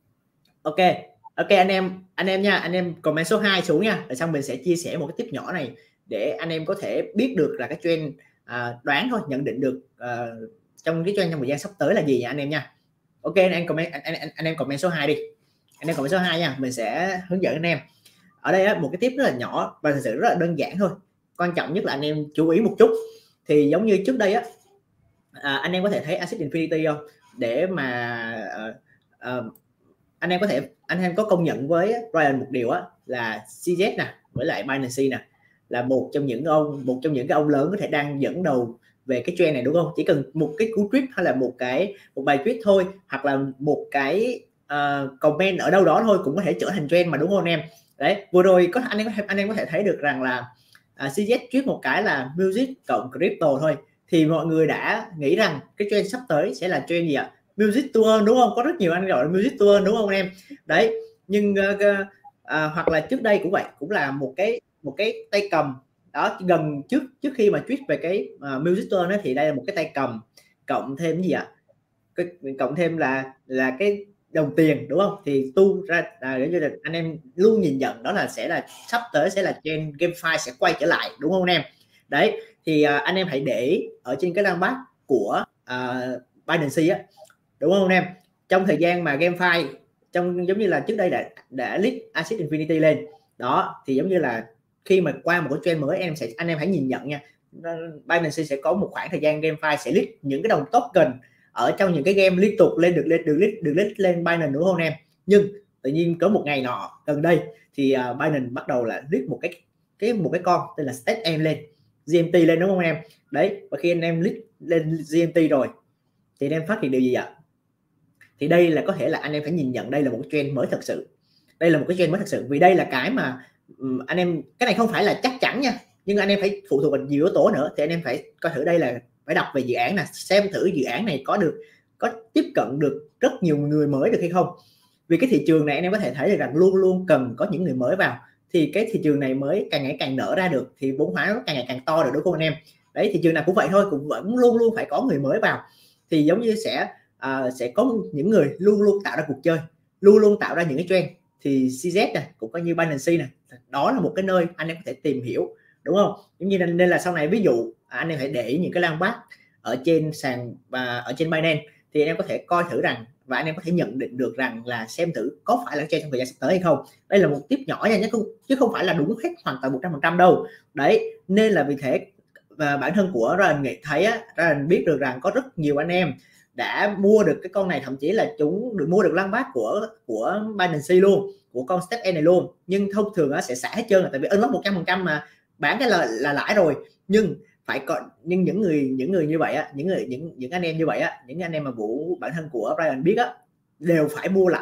Ok, ok anh em, anh em nha, anh em comment số hai xuống nha, rồi xong mình sẽ chia sẻ một cái tip nhỏ này để anh em có thể biết được là cái trend, à, đoán thôi, nhận định được à, trong cái trend trong thời gian sắp tới là gì nha anh em nha. Ok anh em comment, anh, anh, anh em comment số hai đi, anh em comment số hai nha, mình sẽ hướng dẫn anh em. Ở đây á, một cái tip rất là nhỏ và thực sự rất là đơn giản thôi, quan trọng nhất là anh em chú ý một chút. Thì giống như trước đây á, à, anh em có thể thấy Axie Infinity không, để mà uh, uh, anh em có thể, anh em có công nhận với Ryan một điều á, là xê zét nè với lại Binance nè là một trong những ông một trong những cái ông lớn có thể đang dẫn đầu về cái trend này đúng không? Chỉ cần một cái cú tweet hay là một cái một bài tweet thôi, hoặc là một cái uh, comment ở đâu đó thôi cũng có thể trở thành trend mà đúng không anh em? Đấy, vừa rồi có anh em anh em có thể thấy được rằng là uh, xê zét tweet một cái là music cộng crypto thôi, thì mọi người đã nghĩ rằng cái trend sắp tới sẽ là trend gì ạ? Music tour đúng không? Có rất nhiều anh gọi là music tour đúng không anh em? Đấy, nhưng uh, uh, hoặc là trước đây cũng vậy, cũng là một cái một cái tay cầm đó, gần trước trước khi mà tweet về cái uh, music tour đó, thì đây là một cái tay cầm cộng thêm gì ạ? Cái, cộng thêm là là cái đồng tiền đúng không? Thì tu ra à, để cho anh em luôn nhìn nhận đó là sẽ là sắp tới sẽ là trend GameFi sẽ quay trở lại đúng không anh em? Đấy, thì uh, anh em hãy để ở trên cái lăng bát của uh, Binance á, đúng không anh em? Trong thời gian mà GameFi trong giống như là trước đây đã đã list Axie Infinity lên đó, thì giống như là khi mà qua một cái trend mới, em sẽ anh em hãy nhìn nhận nha, Binance sẽ có một khoảng thời gian GameFi sẽ list những cái đồng token ở trong những cái game liên tục lên được lên được list được list lên Binance đúng không anh em? Nhưng tự nhiên có một ngày nọ gần đây thì uh, Binance bắt đầu là list một cái cái một cái con tên là StepN lên, giê em tê lên đúng không anh em? Đấy, và khi anh em list lên giê em tê rồi thì anh em phát hiện điều gì ạ? Thì đây là có thể là anh em phải nhìn nhận đây là một cái trend mới thật sự, đây là một cái trend mới thật sự, vì đây là cái mà um, anh em, cái này không phải là chắc chắn nha, nhưng anh em phải phụ thuộc vào nhiều yếu tố nữa, thì anh em phải coi thử, đây là phải đọc về dự án nè, xem thử dự án này có được có tiếp cận được rất nhiều người mới được hay không, vì cái thị trường này anh em có thể thấy được rằng luôn luôn cần có những người mới vào, thì cái thị trường này mới càng ngày càng nở ra được, thì vốn hóa nó càng ngày càng to được đúng không anh em? Đấy, thị trường nào cũng vậy thôi, cũng vẫn luôn luôn phải có người mới vào, thì giống như sẽ À, sẽ có những người luôn luôn tạo ra cuộc chơi, luôn luôn tạo ra những cái trend, thì xê zét này cũng có như Binance này, đó là một cái nơi anh em có thể tìm hiểu đúng không? Giống như nên, nên là sau này ví dụ à, anh em hãy để những cái lang bát ở trên sàn và ở trên Binance, thì anh em có thể coi thử rằng, và anh em có thể nhận định được rằng là xem thử có phải là trend trong thời gian sắp tới hay không. Đây là một tip nhỏ nha, chứ không phải là đúng hết hoàn toàn một trăm phần trăm đâu. Đấy, nên là vì thế và bản thân của Ryan nghĩ thấy á, Ryan biết được rằng có rất nhiều anh em đã mua được cái con này, thậm chí là chúng được mua được lăng bát của của Binance luôn, của con StepN này luôn, nhưng thông thường nó sẽ xả hết trơn, là tại vì unlock một trăm phần trăm mà bán cái là là lãi rồi. Nhưng phải có, nhưng những người những người như vậy á, những người những những anh em như vậy á, những anh em mà vũ bản thân của Ryan biết á, đều phải mua lại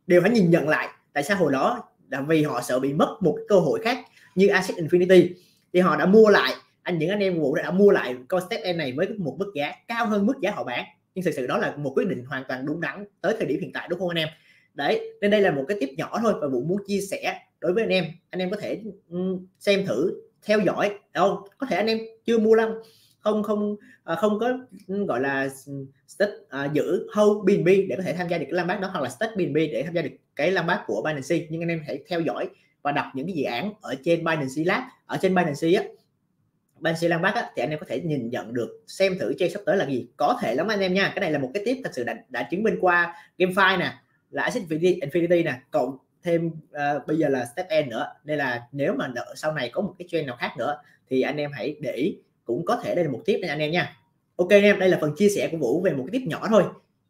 đều phải nhìn nhận lại tại sao hồi đó là vì họ sợ bị mất một cơ hội khác như Axie Infinity thì họ đã mua lại, anh những anh em vụ đã mua lại con StepN này với một mức giá cao hơn mức giá họ bán, nhưng thực sự đó là một quyết định hoàn toàn đúng đắn tới thời điểm hiện tại, đúng không anh em? Đấy, nên đây là một cái tip nhỏ thôi và Vũ muốn chia sẻ đối với anh em. Anh em có thể xem thử, theo dõi đâu, có thể anh em chưa mua lắm, không không không có gọi là state, uh, giữ hold bê en bê để có thể tham gia được cái Lambert đó, hoặc là state bê en bê để tham gia được cái Lambert của Binance, nhưng anh em hãy theo dõi và đọc những cái dự án ở trên Binance Lab, ở trên Binance á, Binance Lambert á, thì anh em có thể nhìn nhận được, xem thử chơi sắp tới là gì, có thể lắm anh em nha. Cái này là một cái tip thật sự đã, đã chứng minh qua GameFi nè, là Axie Infinity nè, cộng thêm uh, bây giờ là StepN nữa, nên là nếu mà đợi, sau này có một cái trend nào khác nữa thì anh em hãy để ý, cũng có thể đây là một tip nha anh em nha. Ok anh em, đây là phần chia sẻ của Vũ về một cái tip nhỏ thôi.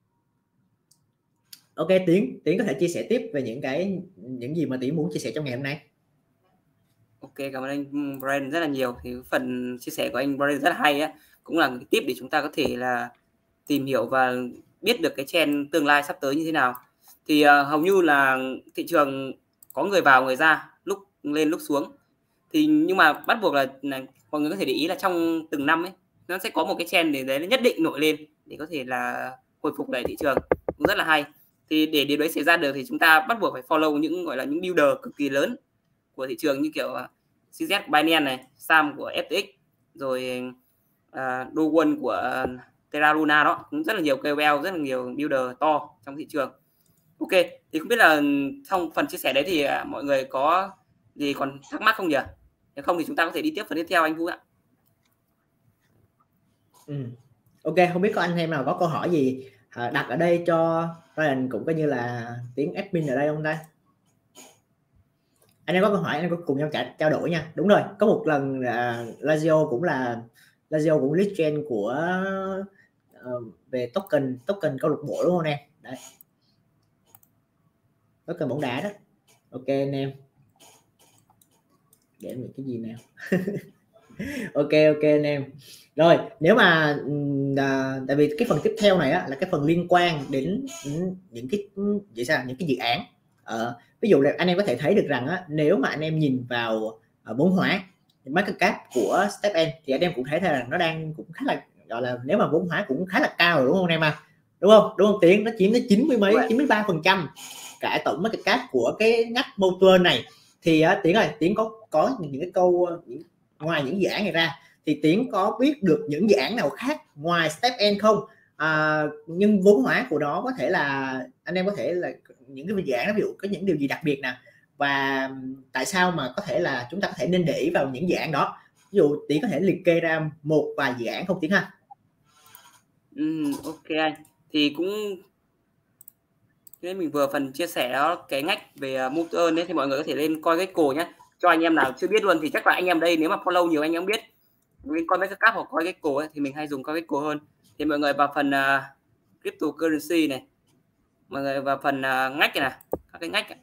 Ok, Tiến Tiến có thể chia sẻ tiếp về những cái những gì mà Tiến muốn chia sẻ trong ngày hôm nay. Ok, cảm ơn anh Brian rất là nhiều. Thì phần chia sẻ của anh Brian rất là hay á, cũng là cái tip để chúng ta có thể là tìm hiểu và biết được cái trend tương lai sắp tới như thế nào. Thì uh, hầu như là thị trường có người vào người ra, lúc lên lúc xuống. Thì nhưng mà bắt buộc là, là mọi người có thể để ý là trong từng năm ấy nó sẽ có một cái trend để đấy nó nhất định nổi lên để có thể là hồi phục lại thị trường, cũng rất là hay. Thì để điều đấy xảy ra được thì chúng ta bắt buộc phải follow những gọi là những builder cực kỳ lớn của thị trường, như kiểu xê zét của Binance này, Sam của ép tê ích, rồi uh, Dogon của Terra Luna, đó cũng rất là nhiều ca o lờ, rất là nhiều builder to trong thị trường. Ok, thì không biết là trong phần chia sẻ đấy thì uh, mọi người có gì còn thắc mắc không nhỉ? Nếu không thì chúng ta có thể đi tiếp phần tiếp theo anh Vũ ạ. Ừ. Ok, không biết có anh em nào có câu hỏi gì đặt ở đây cho Ryan cũng coi như là tiếng admin ở đây không ta? Anh em có câu hỏi anh em có cùng nhau trả, trao đổi nha. Đúng rồi, có một lần uh, Lazio cũng là Lazio cũng list trend của uh, về token token câu lạc bộ đúng không em? Đấy, token bóng đá đó. Ok anh em, để mình cái gì nào? ok ok anh em. Rồi, nếu mà à, tại vì cái phần tiếp theo này á, là cái phần liên quan đến những cái vậy sao những cái dự án. Ờ, ví dụ là anh em có thể thấy được rằng á, nếu mà anh em nhìn vào vốn hóa market cap của StepN thì anh em cũng thấy là nó đang cũng khá là gọi là, nếu mà vốn hóa cũng khá là cao rồi đúng không anh em à? Đúng không? Đúng không Tiến? Nó chiếm tới chín mươi mấy, chín mươi ba phần trăm cả tổng market cap của cái ngách motor này. Thì uh, Tiến ơi, Tiến có có những cái câu những, ngoài những dự án này ra thì Tiến có biết được những dự án nào khác ngoài StepN không? À, nhưng vốn hóa của nó có thể là anh em có thể là những cái dự án, ví dụ có những điều gì đặc biệt nè, và tại sao mà có thể là chúng ta có thể nên để ý vào những dự án đó. Ví dụ Tiến có thể liệt kê ra một vài dự án không Tiến ha? Ừ, ok anh. Thì cũng nên mình vừa phần chia sẻ đó, cái ngách về uh, motor ấy, thì mọi người có thể lên coi cái cổ nhé. Cho anh em nào chưa biết luôn thì chắc là anh em đây nếu mà follow nhiều anh em biết. Mình coi mấy cái cáp hoặc coi cái cổ ấy, thì mình hay dùng coi cái cổ hơn. Thì mọi người vào phần uh, cryptocurrency này, mọi người vào phần uh, ngách này, các cái ngách này.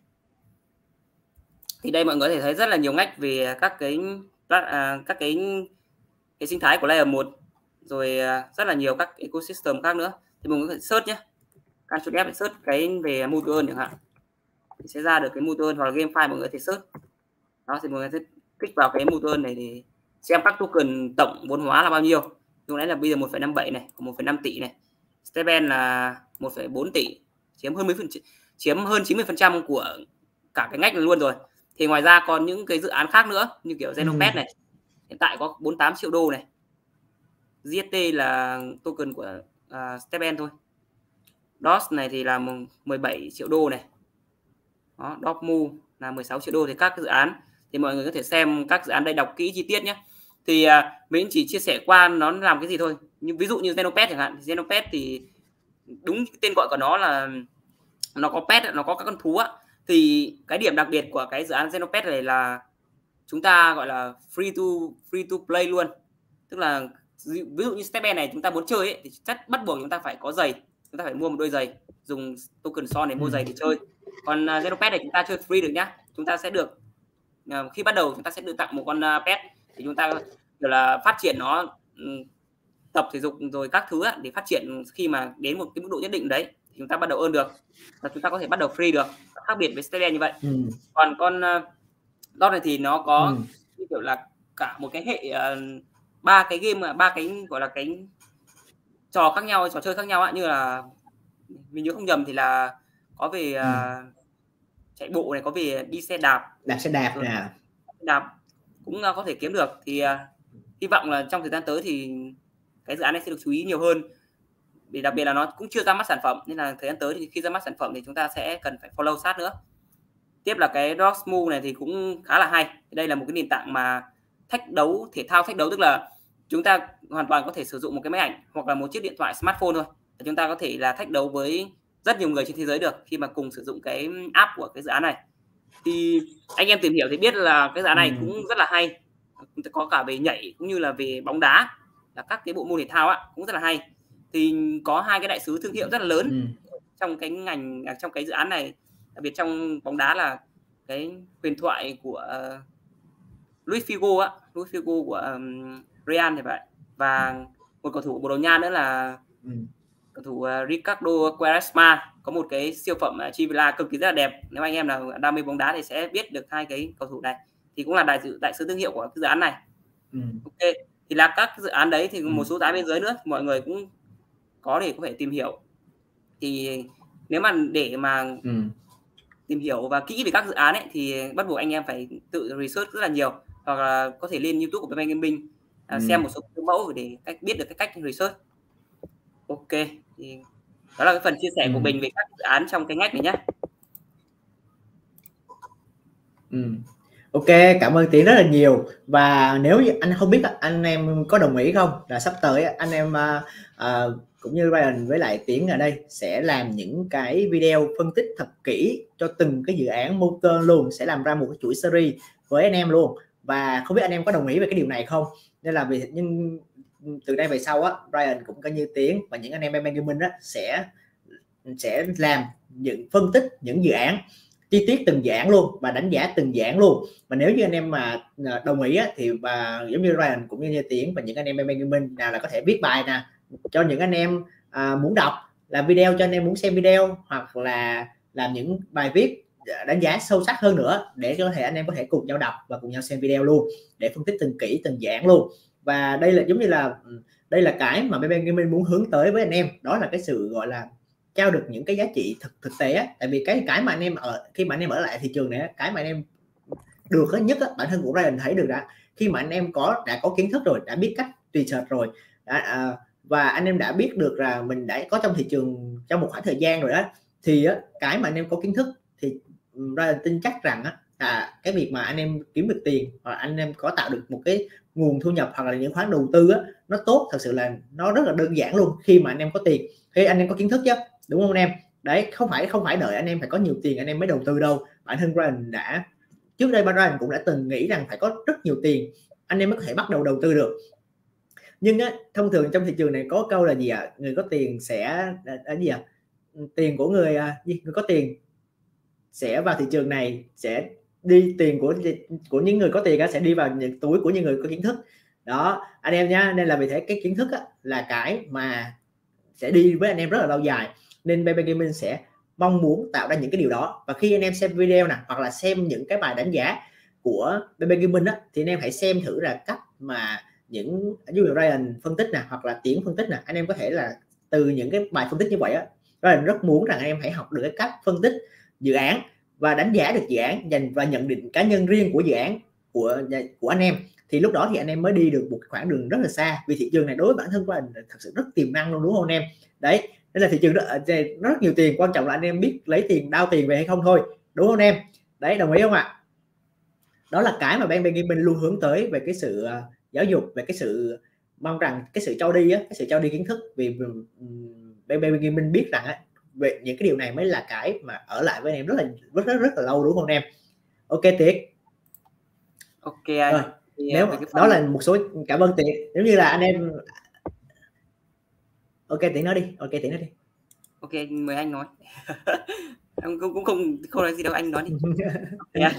Thì đây mọi người có thể thấy rất là nhiều ngách về các cái uh, các cái cái sinh thái của layer một, rồi uh, rất là nhiều các ecosystem khác nữa. Thì mọi người có thể search nhé, Ctrl F để search cái về motor chẳng hạn, thì sẽ ra được cái motor, hoặc là GameFi mọi người có thể search đó, thì mọi người sẽ kích vào cái motor này để xem các token tổng vốn hóa là bao nhiêu. Lúc nãy là bây giờ một phẩy năm bảy này, một phẩy năm tỷ này, StepN là một phẩy bốn tỷ, chiếm hơn mấy phần chiếm hơn chín mươi phần trăm của cả cái ngách này luôn rồi. Thì ngoài ra còn những cái dự án khác nữa như kiểu Zenopet này, hiện tại có bốn mươi tám triệu đô này, giê ét tê là token của uh, StepN thôi, đê o ét này thì là mười bảy triệu đô này, đó, Dormu là mười sáu triệu đô. Thì các cái dự án thì mọi người có thể xem các dự án đây, đọc kỹ chi tiết nhé. Thì uh, mình chỉ chia sẻ qua nó làm cái gì thôi. Nhưng ví dụ như Zenopet chẳng hạn, Zenopet thì đúng tên gọi của nó là nó có pet, nó có các con thú á. Thì cái điểm đặc biệt của cái dự án Zenopet này là chúng ta gọi là free to free to play luôn. Tức là ví dụ như StepN này chúng ta muốn chơi ấy, thì chắc bắt buộc chúng ta phải có giày, chúng ta phải mua một đôi giày, dùng token son để mua giày để chơi. Còn uh, Zenopet này chúng ta chơi free được nhá. Chúng ta sẽ được uh, khi bắt đầu chúng ta sẽ được tặng một con uh, pet, thì chúng ta kiểu là phát triển nó, um, tập thể dục rồi các thứ á, để phát triển khi mà đến một cái mức độ nhất định đấy. thì chúng ta bắt đầu earn được và chúng ta có thể bắt đầu free được, khác biệt với Stadia như vậy. ừ. Còn con uh, Dot này thì nó có Ừ. như kiểu là cả một cái hệ ba uh, cái game, ba cái gọi là cái trò khác nhau, trò chơi khác nhau ạ, như là mình nhớ không nhầm thì là có về uh, ừ. chạy bộ này, có về đi xe đạp, đạp xe đạp nè, đạp cũng uh, có thể kiếm được. Thì uh, hy vọng là trong thời gian tới thì cái dự án này sẽ được chú ý nhiều hơn, vì đặc biệt là nó cũng chưa ra mắt sản phẩm, nên là thời gian tới thì khi ra mắt sản phẩm thì chúng ta sẽ cần phải follow sát nữa. Tiếp là cái Dogsmove này thì cũng khá là hay. Đây là một cái nền tảng mà thách đấu, thể thao thách đấu, tức là chúng ta hoàn toàn có thể sử dụng một cái máy ảnh hoặc là một chiếc điện thoại smartphone thôi, và chúng ta có thể là thách đấu với rất nhiều người trên thế giới được khi mà cùng sử dụng cái app của cái dự án này. Thì anh em tìm hiểu thì biết là cái dự án này cũng rất là hay, có cả về nhảy cũng như là về bóng đá, là các cái bộ môn thể thao á, cũng rất là hay. Thì có hai cái đại sứ thương hiệu rất là lớn ừ. trong cái ngành, trong cái dự án này, đặc biệt trong bóng đá là cái huyền thoại của uh, Luis Figo á, Luis Figo của um, Real thì vậy, và một cầu thủ của Bồ Đào Nha nữa là ừ. cầu thủ uh, Ricardo Quaresma, có một cái siêu phẩm uh, Chivila cực kỳ rất là đẹp. Nếu anh em nào đam mê bóng đá thì sẽ biết được hai cái cầu thủ này, thì cũng là đại sứ đại sứ thương hiệu của cái dự án này. ừ. Ok, thì là các dự án đấy thì một số cái bên dưới nữa thì mọi người cũng có để có thể tìm hiểu. Thì nếu mà để mà ừ. tìm hiểu và kỹ về các dự án ấy thì bắt buộc anh em phải tự research rất là nhiều, hoặc là có thể lên YouTube của Bang Gaming ừ. xem một số mẫu để cách biết được cái cách research. Ok, thì đó là cái phần chia sẻ ừ. của mình về các dự án trong cái ngách này nhé. ừ. Ok, cảm ơn Tiến rất là nhiều. Và nếu anh không biết anh em có đồng ý không là sắp tới anh em uh, uh, cũng như Ryan với lại Tiến ở đây sẽ làm những cái video phân tích thật kỹ cho từng cái dự án motor luôn, sẽ làm ra một cái chuỗi series với anh em luôn. Và không biết anh em có đồng ý về cái điều này không, nên là vì nhưng từ đây về sau á, Ryan cũng có như Tiến và những anh em Bang Gaming á sẽ sẽ làm những phân tích những dự án chi tiết từng dự án luôn và đánh giá từng dự án luôn. Và nếu như anh em mà đồng ý á, thì và giống như Ryan cũng như, như Tiến và những anh em Bang Gaming nào là có thể viết bài nè cho những anh em à, muốn đọc, làm video cho anh em muốn xem video, hoặc là làm những bài viết đánh giá sâu sắc hơn nữa để có thể anh em có thể cùng nhau đọc và cùng nhau xem video luôn để phân tích từng kỹ từng dự án luôn. Và đây là giống như là đây là cái mà Bang Gaming muốn hướng tới với anh em, đó là cái sự gọi là trao được những cái giá trị thực thực tế á. Tại vì cái cái mà anh em ở khi mà anh em ở lại thị trường này, cái mà anh em được nhất á, bản thân của Ryan thấy được đã khi mà anh em có đã có kiến thức rồi, đã biết cách research rồi đã, à, và anh em đã biết được là mình đã có trong thị trường trong một khoảng thời gian rồi đó, thì á, cái mà anh em có kiến thức thì Ryan tin chắc rằng á, là cái việc mà anh em kiếm được tiền hoặc anh em có tạo được một cái nguồn thu nhập hoặc là những khoản đầu tư á, nó tốt, thật sự là nó rất là đơn giản luôn. Khi mà anh em có tiền, khi anh em có kiến thức chứ, đúng không anh em? Đấy, không phải không phải đợi anh em phải có nhiều tiền anh em mới đầu tư đâu. Bản thân Ryan đã trước đây Ryan cũng đã từng nghĩ rằng phải có rất nhiều tiền anh em mới có thể bắt đầu đầu tư được. Nhưng á, thông thường trong thị trường này có câu là gì ạ? À? Người có tiền sẽ là gì ạ? À? Tiền của người gì? Người có tiền sẽ vào thị trường này sẽ đi, tiền của của những người có tiền á, sẽ đi vào những túi của những người có kiến thức. Đó anh em nhá, nên là vì thế cái kiến thức á, là cái mà sẽ đi với anh em rất là lâu dài, nên Bang Gaming sẽ mong muốn tạo ra những cái điều đó. Và khi anh em xem video nè hoặc là xem những cái bài đánh giá của Bang Gaming á, thì anh em hãy xem thử là cách mà những ví dụ Ryan phân tích nè hoặc là Tiến phân tích nè, anh em có thể là từ những cái bài phân tích như vậy á, Ryan rất muốn rằng anh em hãy học được cái cách phân tích dự án và đánh giá được dự án, dành và nhận định cá nhân riêng của dự án của của anh em, thì lúc đó thì anh em mới đi được một khoảng đường rất là xa. Vì thị trường này đối với bản thân của anh thật sự rất tiềm năng luôn, đúng không anh em? Đấy, nên là thị trường rất, rất nhiều tiền, quan trọng là anh em biết lấy tiền đao tiền về hay không thôi, đúng không anh em? Đấy, đồng ý không ạ? Đó là cái mà Bang Gaming luôn hướng tới về cái sự uh, giáo dục, về cái sự mong rằng cái sự trao đi á, cái sự trao đi kiến thức. Vì Bang Gaming biết rằng á, về những cái điều này mới là cái mà ở lại với anh em rất là rất rất, rất là lâu, đúng không anh em? Ok Tiến. Ok anh. Rồi, nếu đó là một số cảm ơn Tiến. Nếu như là anh em ok Tiến nói đi, ok Tiến nói đi. Ok, mời anh nói. Em cũng cũng không không nói gì đâu, anh nói đi. Okay.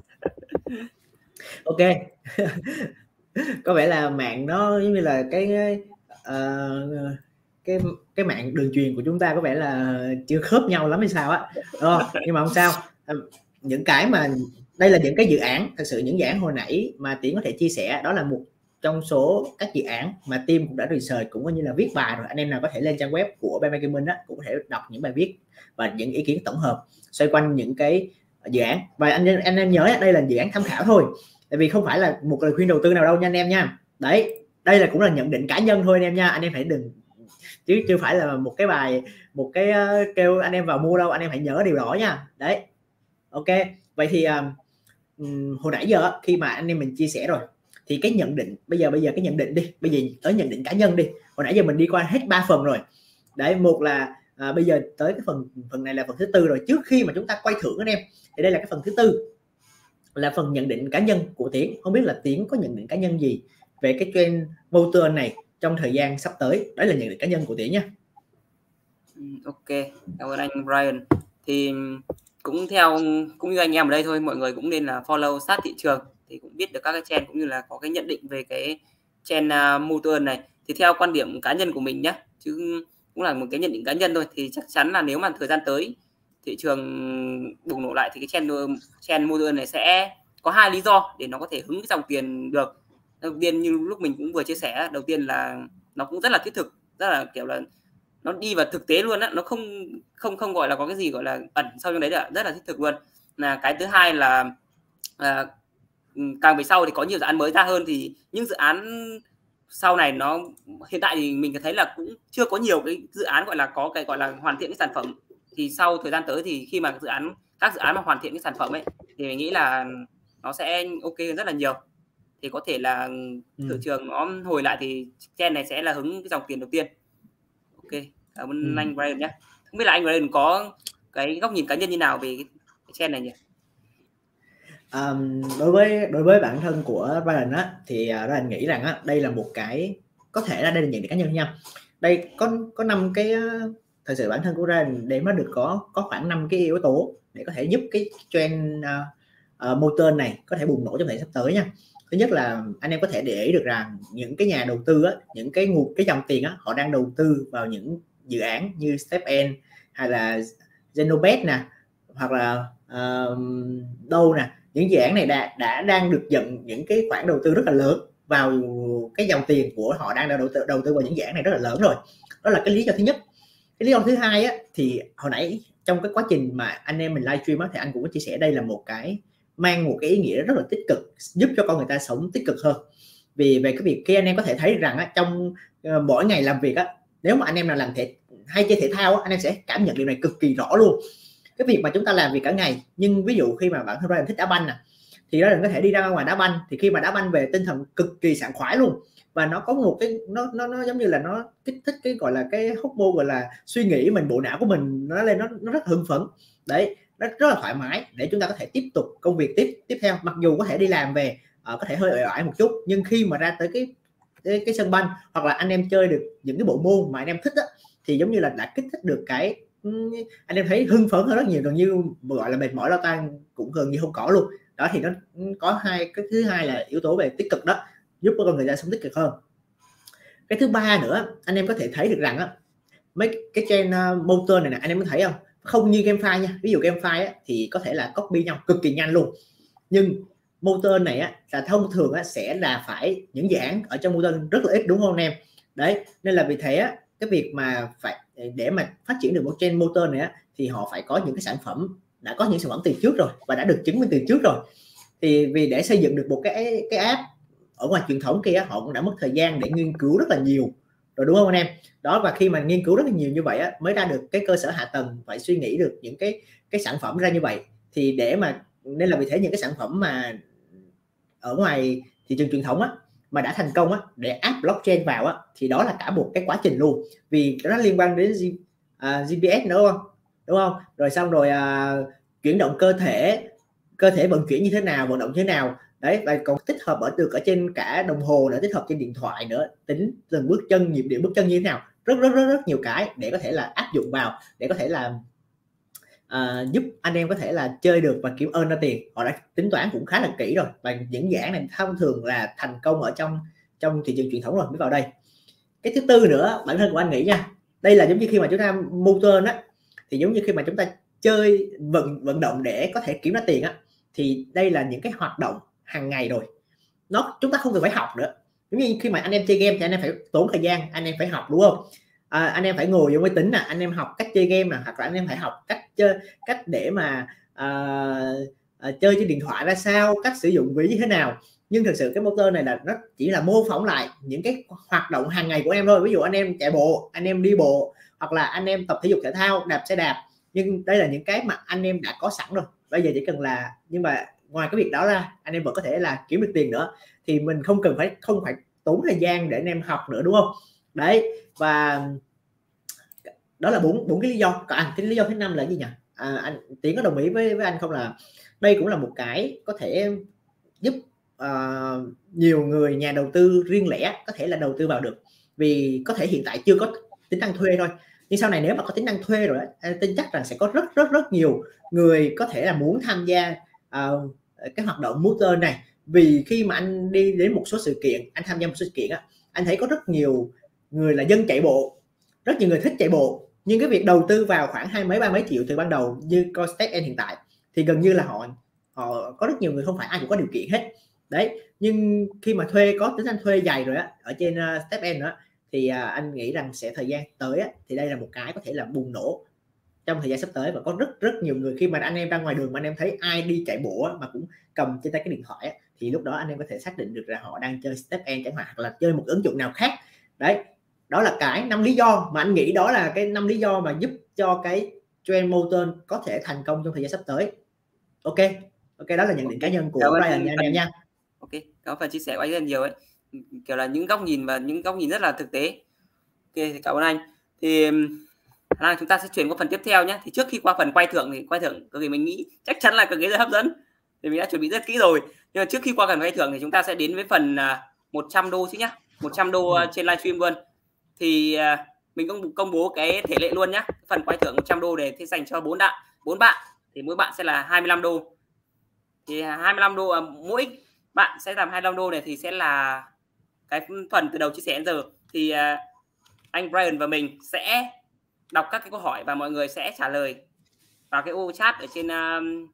Ok. Có vẻ là mạng nó giống như là cái uh, cái cái mạng đường truyền của chúng ta có vẻ là chưa khớp nhau lắm hay sao á, đúng không? Nhưng mà không sao, những cái mà đây là những cái dự án, thật sự những dự án hồi nãy mà Tiến có thể chia sẻ, đó là một trong số các dự án mà team cũng đã research, cũng coi như là viết bài rồi. Anh em nào có thể lên trang web của Banh Gaming á, cũng có thể đọc những bài viết và những ý kiến tổng hợp xoay quanh những cái dự án. Và anh anh em nhớ đây là dự án tham khảo thôi, tại vì không phải là một lời khuyên đầu tư nào đâu nha anh em nha. Đấy, đây là cũng là nhận định cá nhân thôi anh em nha, anh em hãy đừng, chứ chưa phải là một cái bài, một cái uh, kêu anh em vào mua đâu, anh em hãy nhớ điều đó nha. Đấy, ok. Vậy thì um, hồi nãy giờ khi mà anh em mình chia sẻ rồi thì cái nhận định bây giờ bây giờ cái nhận định đi, bây giờ tới nhận định cá nhân đi. Hồi nãy giờ mình đi qua hết ba phần rồi. Đấy, một là à, bây giờ tới cái phần phần này là phần thứ tư rồi. Trước khi mà chúng ta quay thưởng anh em thì đây là cái phần thứ tư, là phần nhận định cá nhân của Tiến. Không biết là Tiến có nhận định cá nhân gì về cái trend motor này trong thời gian sắp tới. Đấy là nhận định cá nhân của Tiến nha. Ok, cảm ơn anh Brian. Thì cũng theo cũng như anh em ở đây thôi, mọi người cũng nên là follow sát thị trường thì cũng biết được các cái trend cũng như là có cái nhận định về cái trend uh, motor này. Thì theo quan điểm cá nhân của mình nhé, chứ cũng là một cái nhận định cá nhân thôi, thì chắc chắn là nếu mà thời gian tới thị trường bùng nổ lại thì cái trend trend motor này sẽ có hai lý do để nó có thể hứng cái dòng tiền được. Đầu tiên như lúc mình cũng vừa chia sẻ, đầu tiên là nó cũng rất là thiết thực, rất là kiểu là nó đi vào thực tế luôn á, nó không không không gọi là có cái gì gọi là ẩn sau trong đấy, là rất là thiết thực luôn. Là cái thứ hai là à, càng về sau thì có nhiều dự án mới ra hơn, thì những dự án sau này nó hiện tại thì mình thấy là cũng chưa có nhiều cái dự án gọi là có cái gọi là hoàn thiện cái sản phẩm. Thì sau thời gian tới thì khi mà dự án các dự án mà hoàn thiện cái sản phẩm ấy thì mình nghĩ là nó sẽ ok hơn rất là nhiều. Thì có thể là thị ừ. trường nó hồi lại thì trend này sẽ là hứng cái dòng tiền đầu tiên. Ok, cảm ơn ừ. anh Brian nhé. Không biết là anh Brian có cái góc nhìn cá nhân như nào về cái, cái trend này nhỉ? Um, đối với đối với bản thân của Brian á, thì uh, Brian nghĩ rằng á, đây là một cái, có thể là đây là nhận định cá nhân nha. Đây có có năm cái uh, thật sự bản thân của Brian để mà được có có khoảng năm cái yếu tố để có thể giúp cái trend uh, uh, motor này có thể bùng nổ trong thời gian sắp tới nha. Thứ nhất là anh em có thể để ý được rằng những cái nhà đầu tư á, những cái nguồn cái dòng tiền á, họ đang đầu tư vào những dự án như StepN hay là Zenobet nè, hoặc là uh, đâu nè, những dự án này đã đã đang được nhận những cái khoản đầu tư rất là lớn vào cái dòng tiền của họ đang đầu tư đầu tư vào những dự án này rất là lớn rồi. Đó là cái lý do thứ nhất. Cái lý do thứ hai á, thì hồi nãy trong cái quá trình mà anh em mình livestream á, thì anh cũng có chia sẻ đây là một cái mang một cái ý nghĩa rất là tích cực, giúp cho con người ta sống tích cực hơn. Vì về cái việc khi anh em có thể thấy rằng á, trong uh, mỗi ngày làm việc á, nếu mà anh em nào làm thể hay chơi thể thao á, anh em sẽ cảm nhận điều này cực kỳ rõ luôn. Cái việc mà chúng ta làm việc cả ngày, nhưng ví dụ khi mà bạn thân thích đá banh nè, thì đó là có thể đi ra ngoài đá banh, thì khi mà đá banh về tinh thần cực kỳ sảng khoái luôn, và nó có một cái nó nó nó giống như là nó kích thích cái gọi là cái hormone gọi là suy nghĩ mình, bộ não của mình nó lên, nó nó rất hưng phấn. Đấy, nó rất là thoải mái để chúng ta có thể tiếp tục công việc tiếp tiếp theo, mặc dù có thể đi làm về uh, có thể hơi uể oải một chút, nhưng khi mà ra tới cái cái, cái sân banh, hoặc là anh em chơi được những cái bộ môn mà anh em thích á, thì giống như là đã kích thích được cái anh em thấy hưng phấn hơn rất nhiều, gần như gọi là mệt mỏi lo toan cũng gần như không có luôn. Đó thì nó có hai cái, thứ hai là yếu tố về tích cực đó, giúp cho con người ta sống tích cực hơn. Cái thứ ba nữa, anh em có thể thấy được rằng á, mấy cái trend uh, motor này nè, anh em có thấy không, không như GameFi nha. Ví dụ GameFi á, thì có thể là copy nhau cực kỳ nhanh luôn, nhưng motor này á, là thông thường á, sẽ là phải những dự án ở trong motor rất là ít, đúng không anh em? Đấy, nên là vì thế á, cái việc mà phải để mà phát triển được một trend motor này á, thì họ phải có những cái sản phẩm, đã có những sản phẩm từ trước rồi và đã được chứng minh từ trước rồi. Thì vì để xây dựng được một cái cái app ở ngoài truyền thống kia, họ cũng đã mất thời gian để nghiên cứu rất là nhiều rồi, đúng không anh em? Đó, và khi mà nghiên cứu rất là nhiều như vậy á, mới ra được cái cơ sở hạ tầng, phải suy nghĩ được những cái cái sản phẩm ra như vậy. Thì để mà nên là vì thế những cái sản phẩm mà ở ngoài thị trường truyền thống á, mà đã thành công á, để áp blockchain vào á, thì đó là cả một cái quá trình luôn, vì nó liên quan đến G, uh, giê pê ét nữa không, đúng không? Rồi xong rồi uh, chuyển động cơ thể cơ thể vận chuyển như thế nào, vận động như thế nào đấy, và còn tích hợp ở được ở trên cả đồng hồ nữa, tích hợp trên điện thoại nữa, tính từng bước chân, nhịp điệu bước chân như thế nào, rất rất rất rất nhiều cái để có thể là áp dụng vào, để có thể làm uh, giúp anh em có thể là chơi được và kiếm earn ra tiền. Họ đã tính toán cũng khá là kỹ rồi, và những dự án này thông thường là thành công ở trong trong thị trường truyền thống rồi mới vào đây. Cái thứ tư nữa, bản thân của anh nghĩ nha, đây là giống như khi mà chúng ta mua turn á, thì giống như khi mà chúng ta chơi vận vận động để có thể kiếm ra tiền á, thì đây là những cái hoạt động hàng ngày rồi, nó chúng ta không cần phải học nữa. Giống như khi mà anh em chơi game thì anh em phải tốn thời gian, anh em phải học đúng không? À, anh em phải ngồi vô máy tính nè, anh em học cách chơi game nè, hoặc là anh em phải học cách chơi, cách để mà à, à, chơi trên điện thoại ra sao, cách sử dụng ví như thế nào. Nhưng thực sự cái motor này là nó chỉ là mô phỏng lại những cái hoạt động hàng ngày của em thôi. Ví dụ anh em chạy bộ, anh em đi bộ, hoặc là anh em tập thể dục thể thao, đạp xe đạp. Nhưng đây là những cái mà anh em đã có sẵn rồi, bây giờ chỉ cần là, nhưng mà ngoài cái việc đó ra anh em vẫn có thể là kiếm được tiền nữa, thì mình không cần phải không phải tốn thời gian để anh em học nữa, đúng không? Đấy, và đó là bốn bốn cái lý do. Còn à, cái lý do thứ năm là gì nhỉ? À, anh Tiến có đồng ý với với anh không, là đây cũng là một cái có thể giúp uh, nhiều người nhà đầu tư riêng lẻ có thể là đầu tư vào được, vì có thể hiện tại chưa có tính năng thuê thôi, nhưng sau này nếu mà có tính năng thuê rồi, anh tin chắc rằng sẽ có rất rất rất nhiều người có thể là muốn tham gia uh, cái hoạt động motor này. Vì khi mà anh đi đến một số sự kiện, anh tham gia một số sự kiện á, anh thấy có rất nhiều người là dân chạy bộ, rất nhiều người thích chạy bộ, nhưng cái việc đầu tư vào khoảng hai mấy ba mấy triệu từ ban đầu như coi StepN hiện tại thì gần như là họ họ có rất nhiều người, không phải ai cũng có điều kiện hết đấy. Nhưng khi mà thuê có tính năng thuê dày rồi á, ở trên uh, StepN nữa, thì uh, anh nghĩ rằng sẽ thời gian tới á, thì đây là một cái có thể là bùng nổ trong thời gian sắp tới. Và có rất rất nhiều người, khi mà anh em ra ngoài đường mà anh em thấy ai đi chạy bộ á, mà cũng cầm trên tay cái điện thoại á, thì lúc đó anh em có thể xác định được là họ đang chơi StepN chẳng hạn, hoặc là chơi một ứng dụng nào khác đấy. Đó là cái năm lý do mà anh nghĩ, đó là cái năm lý do mà giúp cho cái trend motor có thể thành công trong thời gian sắp tới. Ok, ok, đó là nhận định cá nhân của Ryan nha anh em nha. Ok, cảm ơn phần chia sẻ của anh rất nhiều ấy, kiểu là những góc nhìn và những góc nhìn rất là thực tế. Ok, thì cảm ơn anh. Thì là chúng ta sẽ chuyển qua phần tiếp theo nhé. Thì trước khi qua phần quay thưởng thì quay thưởng vì mình nghĩ chắc chắn là cực kỳ rất hấp dẫn, thì mình đã chuẩn bị rất kỹ rồi. Nhưng mà trước khi qua phần quay thưởng thì chúng ta sẽ đến với phần một trăm đô chứ nhá, một trăm đô ừ. trên livestream luôn. Thì mình cũng công bố cái thể lệ luôn nhá. Phần quay thưởng một trăm đô để dành cho bốn bạn, bốn bạn thì mỗi bạn sẽ là hai mươi lăm đô. Thì hai mươi lăm đô, mỗi bạn sẽ làm hai mươi lăm đô này thì sẽ là cái phần từ đầu chia sẻ đến giờ. Thì anh Brian và mình sẽ đọc các cái câu hỏi và mọi người sẽ trả lời vào cái ô chat ở trên uh,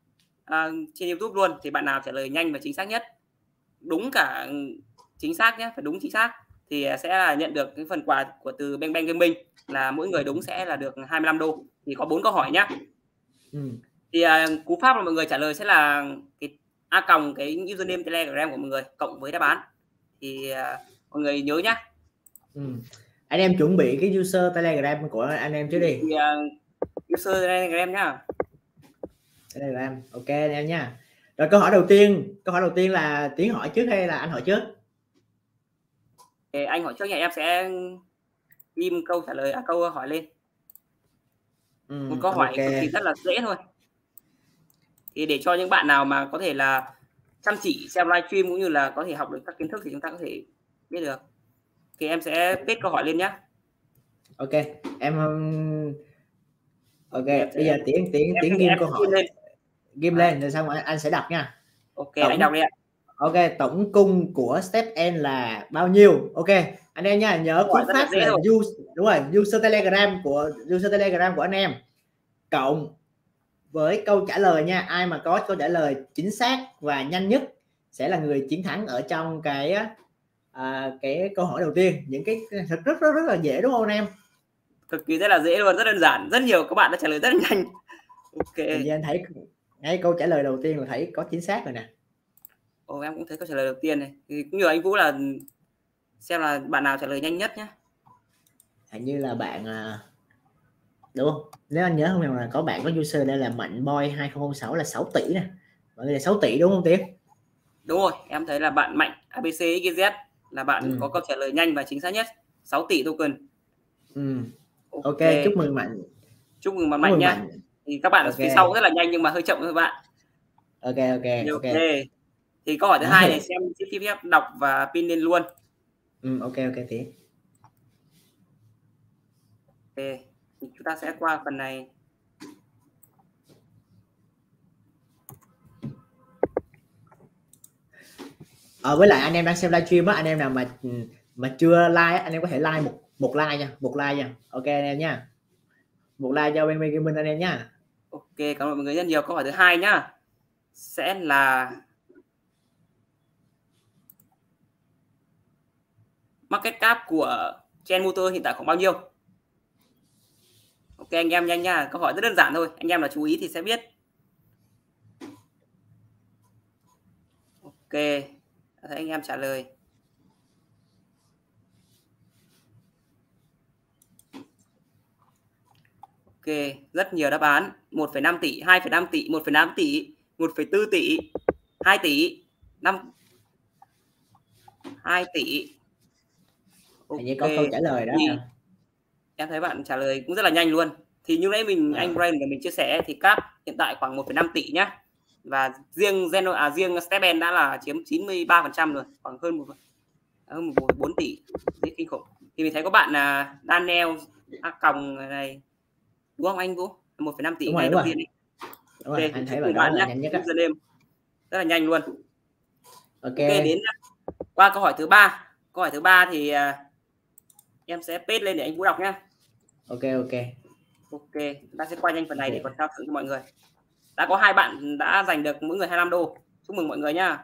uh, trên YouTube luôn. Thì bạn nào trả lời nhanh và chính xác nhất, đúng cả chính xác nhé, phải đúng chính xác, thì sẽ là nhận được cái phần quà của từ Bang Bang Gaming, là mỗi người đúng sẽ là được hai mươi lăm đô. Thì có bốn câu hỏi nhá. Ừ. Thì uh, cú pháp mà mọi người trả lời sẽ là cái a còng cái username Telegram của mọi người cộng với đáp án. Thì uh, mọi người nhớ nhá. Ừ. Anh em chuẩn bị cái user Telegram của anh em trước đi. Thì, uh, user Telegram nhá. Telegram, ok anh em nha. Rồi câu hỏi đầu tiên, câu hỏi đầu tiên là Tiến hỏi trước hay là anh hỏi trước? Để anh hỏi trước nha, em sẽ ghim câu trả lời, à, câu hỏi lên. Ừ, một câu hỏi okay. Cực kỳ rất là dễ thôi. Thì để cho những bạn nào mà có thể là chăm chỉ xem livestream cũng như là có thể học được các kiến thức thì chúng ta có thể biết được. Thì em sẽ paste câu hỏi lên nhé. Ok, em ok, em bây giờ Tiến Tiến Tiến ghim câu hỏi lên. Ghim à. lên rồi xong anh sẽ đọc nha. Ok, tổng, anh đọc đi ạ. Ok, tổng cung của StepN là bao nhiêu? Ok, anh em nha, nhớ cú pháp là use, đúng rồi, user Telegram của user Telegram của anh em cộng với câu trả lời nha. Ai mà có câu trả lời chính xác và nhanh nhất sẽ là người chiến thắng ở trong cái à, cái câu hỏi đầu tiên. Những cái thật rất rất rất là dễ đúng không anh em? Cực kỳ rất là dễ luôn, rất đơn giản, rất nhiều các bạn đã trả lời rất nhanh. Ok. Thì anh thấy ngay câu trả lời đầu tiên là thấy có chính xác rồi nè. Ồ, em cũng thấy câu trả lời đầu tiên này. Thì cũng như anh Vũ là xem là bạn nào trả lời nhanh nhất nhé. Hình như là bạn đúng không? Nếu anh nhớ không nhầm là có bạn có user đây là Mạnh Boy hai không không sáu là sáu tỷ nè. Mọi người là sáu tỷ đúng không Tiến? Đúng rồi, em thấy là bạn Mạnh a bê xê ích zét là bạn ừ. có câu trả lời nhanh và chính xác nhất, sáu tỷ token. Ừ. Ok, ok, chúc mừng Mạnh. Chúc mừng bạn Mạnh nha. Mạnh. Thì các bạn okay. ở phía sau rất là nhanh nhưng mà hơi chậm thôi bạn. Ok ok ok. Okay. Thì câu hỏi thứ hai này xem tiếp tiếp đọc và pin lên luôn. Ừ, ok ok tí. Ok, chúng ta sẽ qua phần này. Ờ, với lại anh em đang xem livestream á, anh em nào mà mà chưa like anh em có thể like một một like nha, một like nha. Ok anh em nha, một like cho bên Gaming anh em nha. Ok, cảm ơn mọi người rất nhiều. Câu hỏi thứ hai nhá sẽ là market cap của Trend Motor hiện tại khoảng bao nhiêu? Ok anh em nhanh nha, câu hỏi rất đơn giản thôi, anh em là chú ý thì sẽ biết. Ok, thấy anh em trả lời. Ok, rất nhiều đáp án. một phẩy năm tỷ, hai phẩy năm tỷ, một phẩy năm tỷ, một phẩy bốn tỷ, hai tỷ, năm hai tỷ. Ok. Như có câu trả lời đó. Thì em thấy bạn trả lời cũng rất là nhanh luôn. Thì như nãy mình à. anh Brian và mình chia sẻ thì cap hiện tại khoảng một phẩy năm tỷ nhá. Và riêng Zeno à riêng Stepen đã là chiếm chín mươi ba phần trăm rồi, khoảng hơn một hơn một bốn tỷ. Rất kinh khủng. Thì mình thấy có bạn là Daniel A còng này đúng không anh Vũ? một phẩy năm tỷ ngày đầu tiên ấy. Đúng rồi, Okay, anh thấy bạn đó là nhanh nhất á. Rất là nhanh luôn. Ok. Okay, đến qua câu hỏi thứ ba. Câu hỏi thứ ba thì uh, em sẽ paste lên để anh Vũ đọc nhá. Ok ok. Ok, ta sẽ qua nhanh phần này okay. Để còn trao thưởng cho mọi người. Đã có hai bạn đã giành được mỗi người hai mươi lăm đô. Chúc mừng mọi người nhá.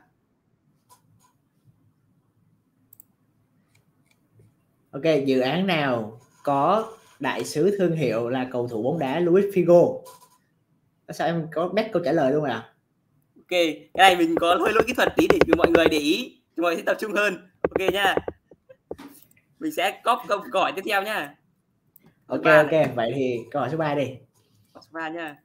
Ok, dự án nào có đại sứ thương hiệu là cầu thủ bóng đá Luis Figo? Sao em có bet câu trả lời luôn à? Ok, cái này mình có hơi lỗi kỹ thuật tí để mọi người để ý, mọi người sẽ tập trung hơn. Ok nha. Mình sẽ copy câu hỏi tiếp theo nhá. Ok ok, này. Vậy thì câu hỏi số ba đi. Câu số ba nha.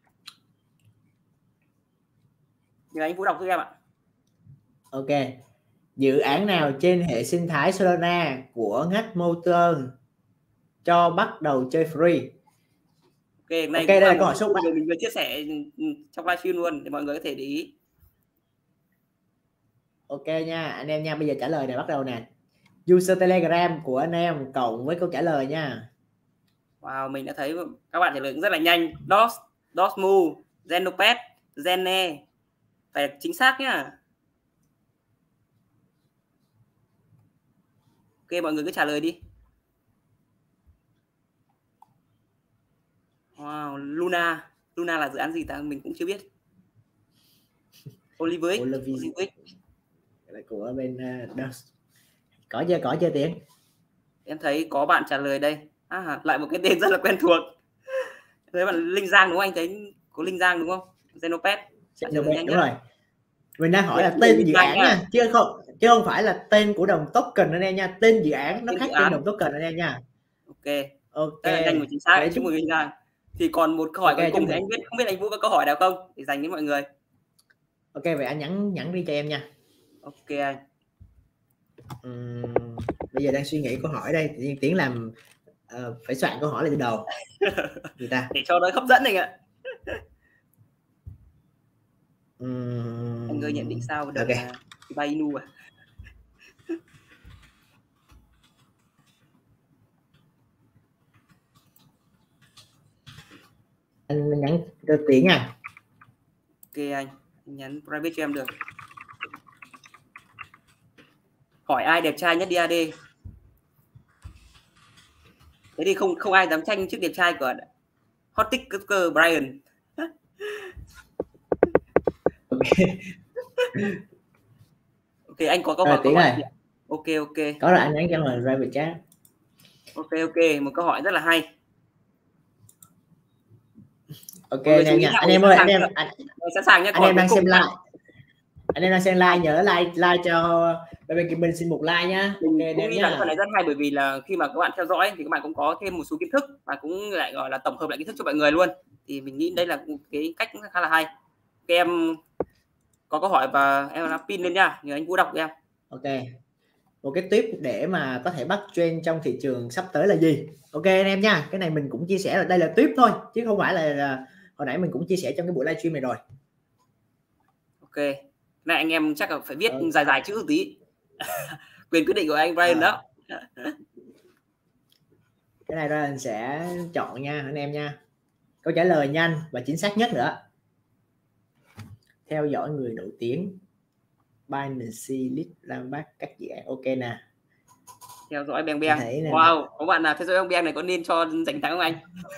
Nhờ anh Vũ đọc giúp em ạ. Ok. Dự án nào trên hệ sinh thái Solana của ngách Motor cho bắt đầu chơi free? Ok, này okay, đây là câu hỏi số ba. Mình vừa chia sẻ trong livestream luôn để mọi người có thể để ý. Ok nha, anh em nha, bây giờ trả lời này bắt đầu nè. User Telegram của anh em cộng với câu trả lời nha. Wow, mình đã thấy các bạn trả lời rất là nhanh. Dos, Dosmu, Zenopet, Zene. Phải chính xác nhá. Ok, mọi người cứ trả lời đi. Wow, Luna. Luna là dự án gì ta? Mình cũng chưa biết. Olivic. Olivic. Của bên uh, có chưa có chưa Tiến? Em thấy có bạn trả lời đây. À, lại một cái tên rất là quen thuộc. Thấy bạn Linh Giang đúng không? Anh thấy có Linh Giang đúng không? Zenopet. Zenopet đúng rồi. Mình đang hỏi là tên dự án nha, chứ không chứ không phải là tên của đồng token anh em nha. Tên dự án nó khác tên đồng token anh em nha. Ok. Ok. Rất là nhanh và chính xác. Chúc mừng Linh Giang. Thì còn một câu hỏi cuối cùng thì anh biết không biết anh Vũ có câu hỏi nào không để dành đến mọi người. Ok, vậy anh nhắn nhắn đi cho em nha. Ok anh. Uhm, bây giờ đang suy nghĩ câu hỏi đây, thì Tiến làm uh, phải soạn câu hỏi lại từ đầu. Gì ta? Để cho nó hấp dẫn anh ạ. Uhm, anh ơi nhận định sao đợt okay. là Shiba Inu à? Anh nhắn cho Tiến à. Ok anh, anh nhắn private cho em được. Hỏi ai đẹp trai nhất đê a đê? Thế thì không không ai dám tranh trước đẹp trai của Hot TikToker Brian. Ok. Ok anh có câu hỏi câu hỏi gì? Ok ok. Có rồi, anh nhắn cho mình private chat. Ok ok, một câu hỏi rất là hay. Ok nha nha. Anh em ơi, anh em anh, sẵn sàng nhé. Anh em đang xem live. Anh em đang xem live nhớ like like cho bên kia mình xin một like nhá. Mình okay, cũng nghĩ là phần này rất hay bởi vì là khi mà các bạn theo dõi thì các bạn cũng có thêm một số kiến thức và cũng lại gọi là tổng hợp lại kiến thức cho mọi người luôn. Thì mình nghĩ đây là một cái cách khá là hay. Các em có câu hỏi và em đã pin lên nha, nhờ anh Vũ đọc cho em. Ok. Một cái tip để mà có thể bắt trend trong thị trường sắp tới là gì? Ok anh em nha, cái này mình cũng chia sẻ là đây là tip thôi chứ không phải là, là hồi nãy mình cũng chia sẻ trong cái buổi livestream này rồi. Ok. Này anh em chắc là phải viết ừ. dài dài chữ một tí. Quyền quyết định của anh Brian à. Đó. Cái này ra mình sẽ chọn nha anh em nha. Câu trả lời nhanh và chính xác nhất nữa. Theo dõi người nổi tiếng. Binance list làm bác các dự án. Ok nè. Theo dõi Beng Beng. Thấy Wow, có bạn nào theo dõi Beng Beng này có nên cho giành thắng không anh?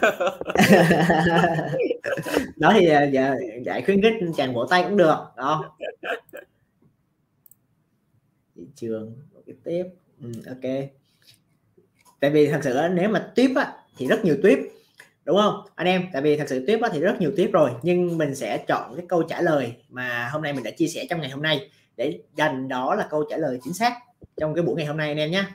Đó thì dạ, giải khuyến khích chàng vỗ tay cũng được đó. Thị trường cái tiếp ừ, ok. Tại vì thật sự nếu mà tiếp á, thì rất nhiều tiếp, đúng không anh em? Tại vì thật sự tiếp á, thì rất nhiều tiếp rồi, nhưng mình sẽ chọn cái câu trả lời mà hôm nay mình đã chia sẻ trong ngày hôm nay để dành đó là câu trả lời chính xác trong cái buổi ngày hôm nay anh em nhé.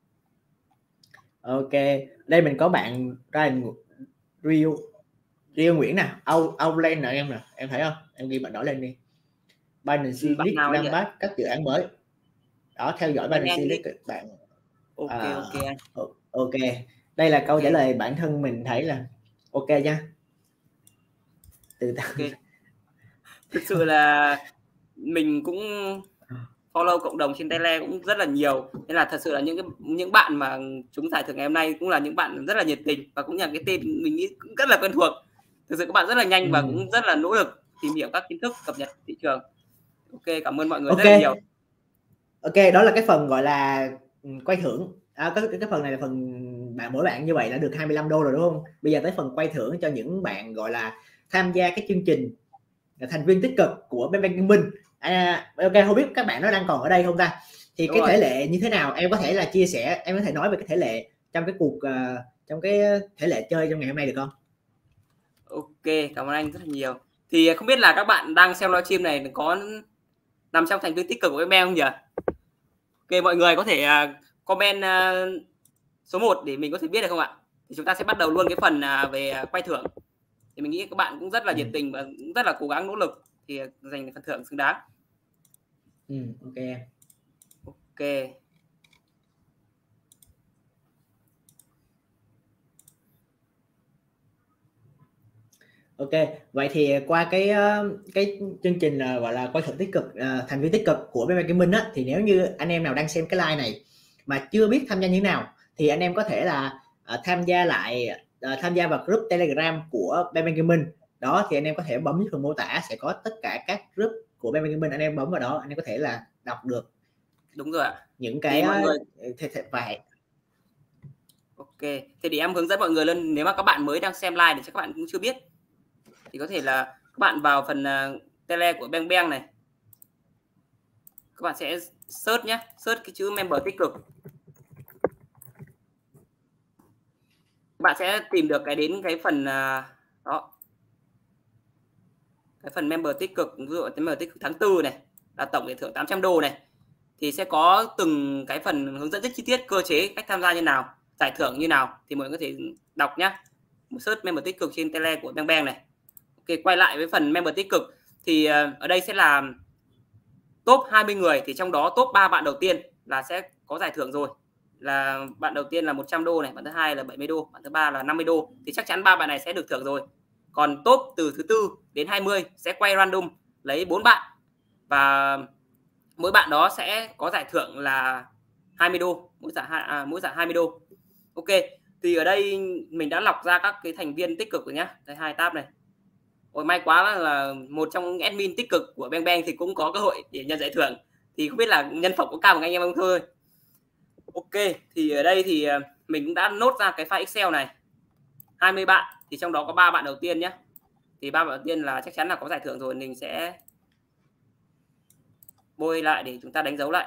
Ok, đây mình có bạn Ryan Rio Rio Nguyễn nè, Âu Âu lên nè em nè, em thấy không? Em ghi bạn đó lên đi. Binance Bạn nào anh Lăng Bác các dự án mới. Đó, theo dõi Binance List bạn. Ok à, ok anh. Ok, đây là câu okay. trả lời bản thân mình thấy là ok nha. Từ okay. Thực sự là mình cũng follow cộng đồng trên Tele cũng rất là nhiều, nên là thật sự là những cái những bạn mà trúng giải thưởng ngày hôm nay cũng là những bạn rất là nhiệt tình và cũng là cái tên mình nghĩ cũng rất là quen thuộc. Thực sự các bạn rất là nhanh ừ. và cũng rất là nỗ lực tìm hiểu các kiến thức cập nhật thị trường. Ok, cảm ơn mọi người okay. rất là nhiều. Ok, đó là cái phần gọi là quay thưởng. À, cái, cái phần này là phần bạn mỗi bạn như vậy đã được hai mươi lăm đô rồi đúng không? Bây giờ tới phần quay thưởng cho những bạn gọi là tham gia cái chương trình thành viên tích cực của Beng Beng Kim Minh. À, ok, không biết các bạn nó đang còn ở đây không ta? Thì đúng cái rồi. Thể lệ như thế nào em có thể là chia sẻ, em có thể nói về cái thể lệ trong cái cuộc uh, trong cái thể lệ chơi trong ngày hôm nay được không? Ok, cảm ơn anh rất là nhiều. Thì không biết là các bạn đang xem livestream này có nằm trong thành viên tích cực của Beng Beng không nhỉ? Ok, mọi người có thể uh, comment uh, số một để mình có thể biết được không ạ? Thì chúng ta sẽ bắt đầu luôn cái phần uh, về uh, quay thưởng. Thì mình nghĩ các bạn cũng rất là nhiệt tình và cũng rất là cố gắng nỗ lực thì giành phần thưởng xứng đáng. Ừ, ok em. Ok. Ok, vậy thì qua cái cái chương trình gọi là quay thưởng tích cực thành viên tích cực của Beng Beng Kim Minh á, thì nếu như anh em nào đang xem cái live này mà chưa biết tham gia như thế nào thì anh em có thể là uh, tham gia lại uh, tham gia vào group Telegram của Beng Beng Kim Minh. Đó thì anh em có thể bấm phần mô tả sẽ có tất cả các group của Beng Beng Kim Minh, anh em bấm vào đó anh em có thể là đọc được. Đúng rồi ạ. Những cái mọi người vậy. Ok, thì để em hướng dẫn mọi người lên, nếu mà các bạn mới đang xem live thì chắc các bạn cũng chưa biết thì có thể là các bạn vào phần uh, tele của Beng Beng này, các bạn sẽ search nhé, search cái chữ member tích cực, các bạn sẽ tìm được cái đến cái phần uh, đó, cái phần member tích cực, ví dụ member tích cực tháng tư này là tổng giải thưởng tám trăm đô này, thì sẽ có từng cái phần hướng dẫn rất chi tiết, cơ chế cách tham gia như nào, giải thưởng như nào thì mọi người có thể đọc nhé. Search member tích cực trên tele của Beng Beng này. Ok, quay lại với phần member tích cực thì uh, ở đây sẽ là top hai mươi người, thì trong đó top ba bạn đầu tiên là sẽ có giải thưởng rồi, là bạn đầu tiên là một trăm đô này, bạn thứ hai là bảy mươi đô, bạn thứ ba là năm mươi đô, thì chắc chắn ba bạn này sẽ được thưởng rồi. Còn top từ thứ tư đến hai mươi sẽ quay random lấy bốn bạn và mỗi bạn đó sẽ có giải thưởng là hai mươi đô, mỗi giải à, mỗi giải hai mươi đô. Ok, thì ở đây mình đã lọc ra các cái thành viên tích cực rồi nhá. Đây hai tab này. Ôi may quá là một trong admin tích cực của Beng Beng thì cũng có cơ hội để nhận giải thưởng. Thì không biết là nhân phẩm có cao bằng anh em không thôi. Ok, thì ở đây thì mình cũng đã nốt ra cái file Excel này. hai mươi bạn, thì trong đó có ba bạn đầu tiên nhé. Thì ba bạn đầu tiên là chắc chắn là có giải thưởng rồi, mình sẽ bôi lại để chúng ta đánh dấu lại.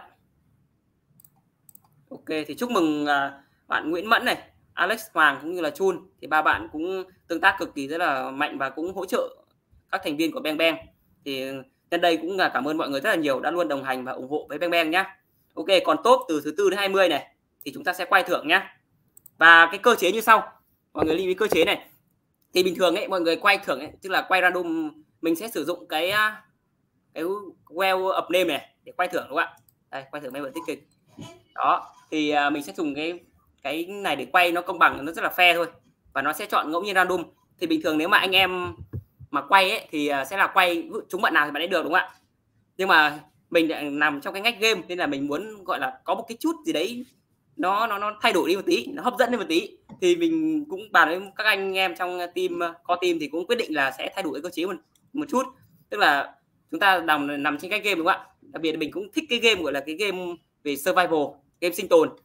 Ok, thì chúc mừng bạn Nguyễn Mẫn này, Alex Hoàng cũng như là Chun, thì ba bạn cũng tương tác cực kỳ rất là mạnh và cũng hỗ trợ các thành viên của Beng Beng. Thì nhân đây cũng là cảm ơn mọi người rất là nhiều đã luôn đồng hành và ủng hộ với Beng Beng nhé. Ok, còn top từ thứ tư đến hai mươi này thì chúng ta sẽ quay thưởng nhé. Và cái cơ chế như sau, mọi người lưu ý cơ chế này. Thì bình thường ấy mọi người quay thưởng ấy, tức là quay random, mình sẽ sử dụng cái cái well up name này để quay thưởng đúng không ạ? Đây, quay thưởng member tích cực. Đó, thì uh, mình sẽ dùng cái cái này để quay nó công bằng, nó rất là fair thôi, và nó sẽ chọn ngẫu nhiên random. Thì bình thường nếu mà anh em mà quay ấy thì uh, sẽ là quay chúng bạn nào thì bạn ấy được đúng không ạ? Nhưng mà mình lại nằm trong cái ngách game nên là mình muốn gọi là có một cái chút gì đấy nó nó nó thay đổi đi một tí, nó hấp dẫn đi một tí, thì mình cũng bàn với các anh em trong team core team thì cũng quyết định là sẽ thay đổi cái cơ chế một, một chút, tức là chúng ta nằm nằm trên cái game đúng không ạ? Đặc biệt mình cũng thích cái game gọi là cái game về survival, game sinh tồn,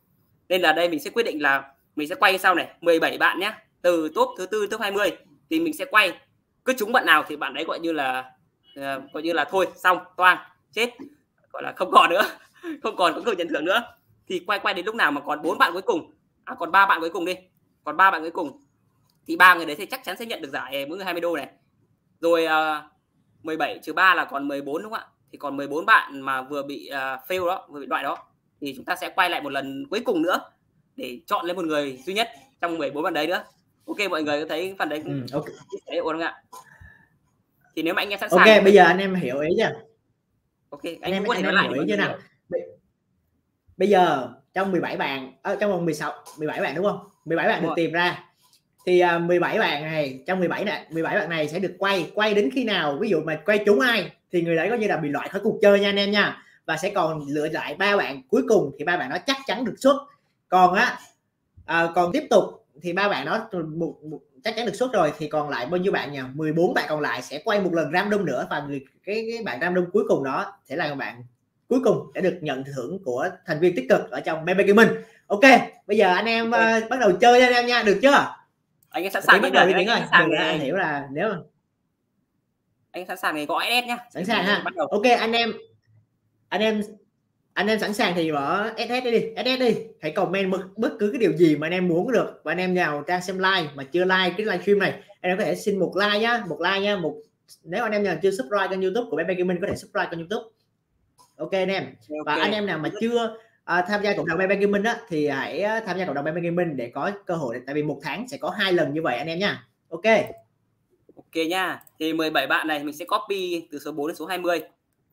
Nên là đây mình sẽ quyết định là mình sẽ quay sau này mười bảy bạn nhé, từ top thứ tư top hai mươi thì mình sẽ quay, cứ trúng bạn nào thì bạn đấy gọi như là uh, coi như là thôi xong toang chết, gọi là không còn nữa, không còn có cơ hội nhận thưởng nữa. Thì quay quay đến lúc nào mà còn bốn bạn cuối cùng, à, còn ba bạn cuối cùng đi, còn ba bạn cuối cùng thì ba người đấy thì chắc chắn sẽ nhận được giải mỗi người hai mươi đô này. Rồi uh, mười bảy trừ ba là còn mười bốn đúng không ạ? Thì còn mười bốn bạn mà vừa bị uh, fail đó, vừa bị loại đó, thì chúng ta sẽ quay lại một lần cuối cùng nữa để chọn lấy một người duy nhất trong mười bốn bạn đấy nữa. Ok, mọi người có thấy phần đấy cũng ừ, okay. ổn không ạ? Thì nếu mà anh em sẵn sàng. Ok, bây giờ anh em hiểu ý chưa? Ok, anh, anh em có thể anh nói em lại hiểu ý chưa nào? Bây giờ trong mười bảy bạn ở trong vòng mười sáu mười bảy bạn đúng không? mười bảy bạn đúng được rồi. Tìm ra thì uh, mười bảy bạn này, trong mười bảy này mười bảy bạn này sẽ được quay quay đến khi nào ví dụ mà quay trúng ai thì người đấy có như là bị loại khỏi cuộc chơi nha anh em nha. Và sẽ còn lựa lại ba bạn cuối cùng thì ba bạn đó chắc chắn được xuất. Còn á à, còn tiếp tục thì ba bạn đó một, một, chắc chắn được xuất rồi thì còn lại bao nhiêu bạn nhỉ? mười bốn bạn còn lại sẽ quay một lần random nữa, và người cái, cái bạn random cuối cùng đó sẽ là bạn cuối cùng để được nhận thưởng của thành viên tích cực ở trong Maybank Gaming. Ok, bây giờ anh em okay. uh, bắt đầu chơi anh em nha, được chưa? Anh em sẵn sàng bắt đầu đi Tiến ơi. Được rồi, anh hiểu là nếu anh sẵn sàng thì gõ ét ét nhá. Sẵn sàng ha. Bắt đầu. Ok anh em anh em anh em sẵn sàng thì mở ét ét đi, ét ét đi, hãy comment bất, bất cứ cái điều gì mà anh em muốn được. Và anh em nào đang xem live mà chưa like cái livestream này, anh em có thể xin một like nhá, một like nhá, một nếu anh em nào chưa subscribe kênh YouTube của Maybank Gaming có thể subscribe kênh YouTube. Ok anh em. Okay. Và anh em nào mà chưa à, tham gia cộng đồng Maybank Gaming á thì hãy tham gia cộng đồng Maybank Gaming để có cơ hội, tại vì một tháng sẽ có hai lần như vậy anh em nha. Ok. Ok nha. Thì mười bảy bạn này mình sẽ copy từ số bốn đến số hai mươi.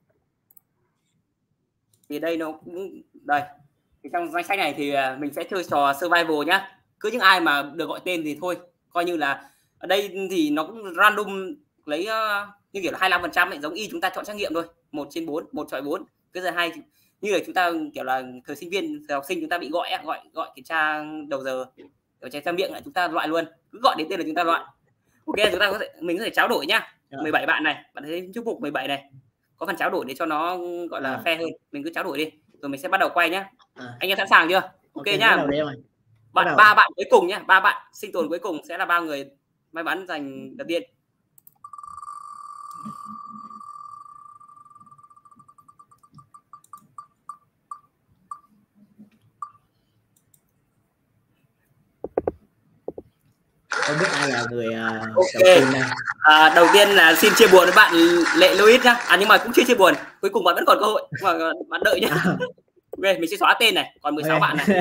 Thì đây nó cũng đây. Thì trong danh sách này thì mình sẽ chơi trò survival nhá. Cứ những ai mà được gọi tên thì thôi, coi như là ở đây thì nó cũng random lấy uh, như kiểu là hai mươi lăm phần trăm ấy, giống y chúng ta chọn trắc nghiệm thôi, một trên bốn, một chọi bốn. Cái giờ hai như là chúng ta kiểu là thời sinh viên, thời học sinh chúng ta bị gọi gọi gọi kiểm tra đầu giờ, kiểu trái ra miệng là chúng ta loại luôn, cứ gọi đến tên là chúng ta loại. Ok, chúng ta có thể mình có thể trao đổi nhá. mười bảy bạn này, bạn thấy chúc mục mười bảy này có phần trao đổi để cho nó gọi là à. fair hơn, mình cứ trao đổi đi rồi mình sẽ bắt đầu quay nhá. À. Anh em sẵn sàng chưa? Ok, okay nhá. Bạn ba bạn cuối cùng nhá, ba bạn sinh tồn cuối cùng sẽ là ba người may mắn giành đầu tiên. Không biết ai là người uh, okay. đầu tiên này. À, đầu tiên là xin chia buồn với bạn Lệ Louis nhá. À nhưng mà cũng chưa chia buồn, cuối cùng bạn vẫn còn cơ hội, mà bạn đợi nhá. À. Ok, mình sẽ xóa tên này, còn mười sáu okay. bạn này.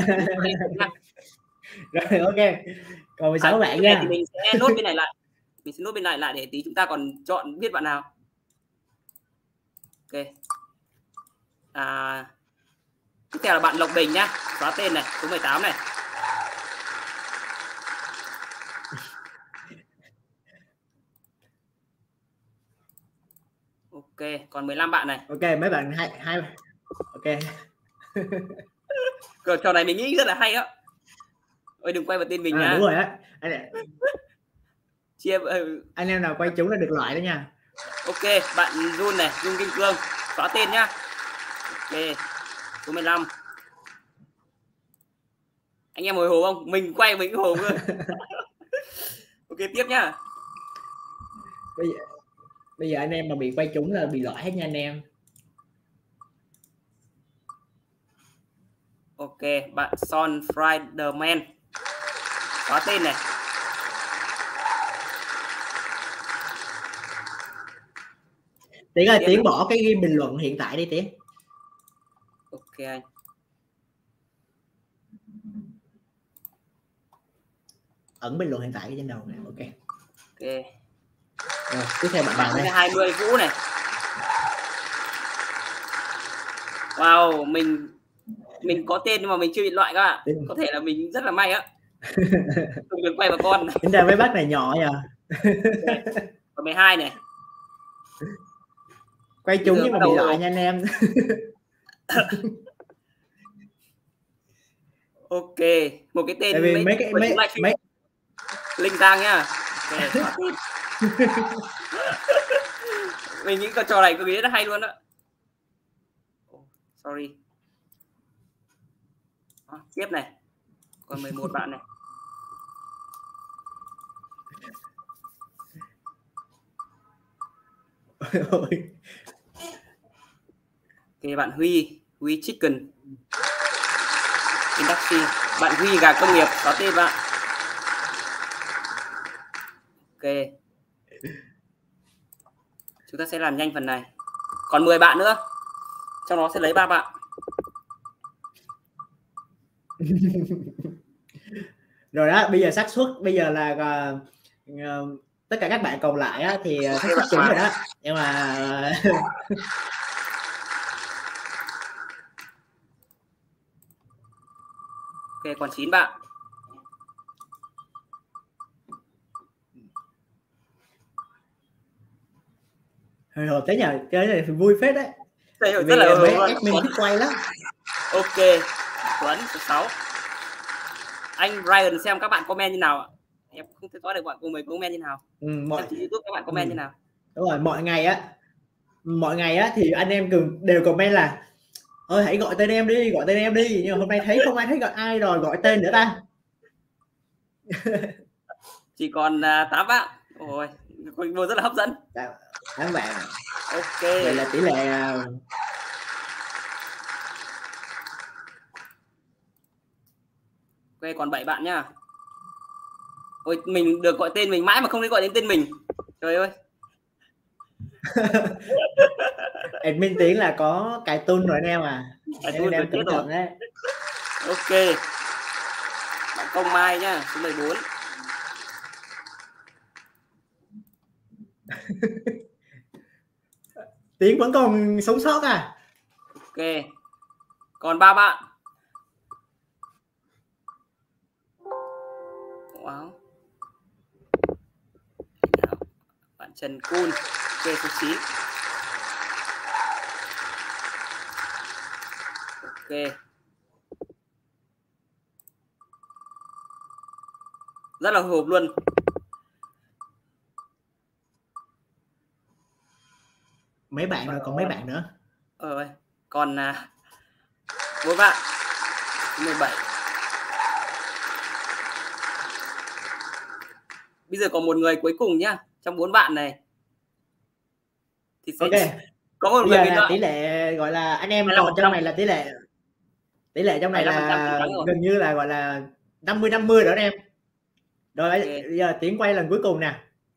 Rồi ok. Còn mười sáu à, bạn nha. Thì mình sẽ nốt bên này lại. Mình sẽ nốt bên này lại để tí chúng ta còn chọn biết bạn nào. Ok. À, tiếp theo là bạn Lộc Bình nhá, xóa tên này, số mười tám này. Ok, còn mười lăm bạn này. Ok, mấy bạn hai hai ok. Rồi trò này mình nghĩ rất là hay á. Ôi đừng quay vào tên mình à, nha. Đúng rồi á. Anh... Chia anh em nào quay chúng là được loại đó nha. Ok, bạn Jun này, Jun Kim Cương, xóa tên nhá. Ok, số mười lăm. Anh em hồi hộp không? Mình quay mình cũng hộp luôn. Ok, tiếp nhá. Bây giờ, bây giờ anh em mà bị quay trúng là bị loại hết nha anh em. Ok, bạn Son Friderman, xóa tên này. Tiến ơi, Tiến bỏ cái ghi bình luận hiện tại đi Tiến. Ok anh. Ẩn bình luận hiện tại trên đầu này. Ok. Ok. Rồi, tiếp theo bạn nào đây? hai mươi Vũ này. Wow, mình mình có tên nhưng mà mình chưa bị loại các bạn. Có thể là mình rất là may á. Không được quay vào con. Tính ra mấy bác này nhỏ nhờ. Còn mười hai này. Quay trúng nhưng mà bị loại nha anh em. Ok, một cái tên mấy, mấy cái mấy, mấy... Linh Giang nhá. Okay, mình nghĩ con trò này cực kỳ rất hay luôn đó. Sorry. Đó, tiếp này, còn mười một bạn này. Ok, bạn Huy, Huy Chicken Industry, bạn Huy gà công nghiệp có tên bạn. Ok, chúng ta sẽ làm nhanh phần này. Còn mười bạn nữa, trong đó sẽ lấy ba bạn. Rồi đó, bây giờ xác suất bây giờ là uh, uh, tất cả các bạn còn lại á, thì xác suất trúng rồi đó, nhưng mà ok, còn chín bạn. hồi hộp tới nhờ, cái này thì vui phết đấy. Đây, vì là mấy admin thích quay lắm. Ok, Tuấn số sáu. Anh Ryan xem các bạn comment như nào ạ? Em không thể có được bạn cùng mình comment như nào. Ừ, mọi em chỉ YouTube các bạn comment ừ. như nào. Đúng rồi, mọi ngày á mọi ngày á thì anh em đều comment là ơi hãy gọi tên em đi, gọi tên em đi, nhưng mà hôm nay thấy không ai thấy gọi ai rồi gọi tên nữa ta. Chỉ còn uh, tám bạn. Ôi, vô rất là hấp dẫn. tám bạn. Ok, vậy là tỷ lệ ok, còn bảy bạn nhá. Ôi, mình được gọi tên mình mãi mà không thấy gọi đến tên mình. Trời ơi. admin Tiến là có cài tun rồi anh em à. Cài Em em cẩn thận đấy. Ok, bạn Công Mai nhá, số mười bốn. Tiến vẫn còn sống sót à. Ok, còn ba bạn. Wow. Bạn Trần Cun, ok, số chín. Ok, rất là hộp luôn. Mấy bạn rồi, còn mấy bạn nữa. Ờ, còn à, bốn bạn. mười bảy. Bây giờ còn một người cuối cùng nhá, trong bốn bạn này thì sẽ ok, có một bây người giờ biệt là loại. tỷ lệ gọi là anh em còn trong này là tỷ lệ tỷ lệ trong này là gần như là gọi là năm mươi năm mươi rồi anh em. Rồi okay. Bây giờ Tiến quay lần cuối cùng nè.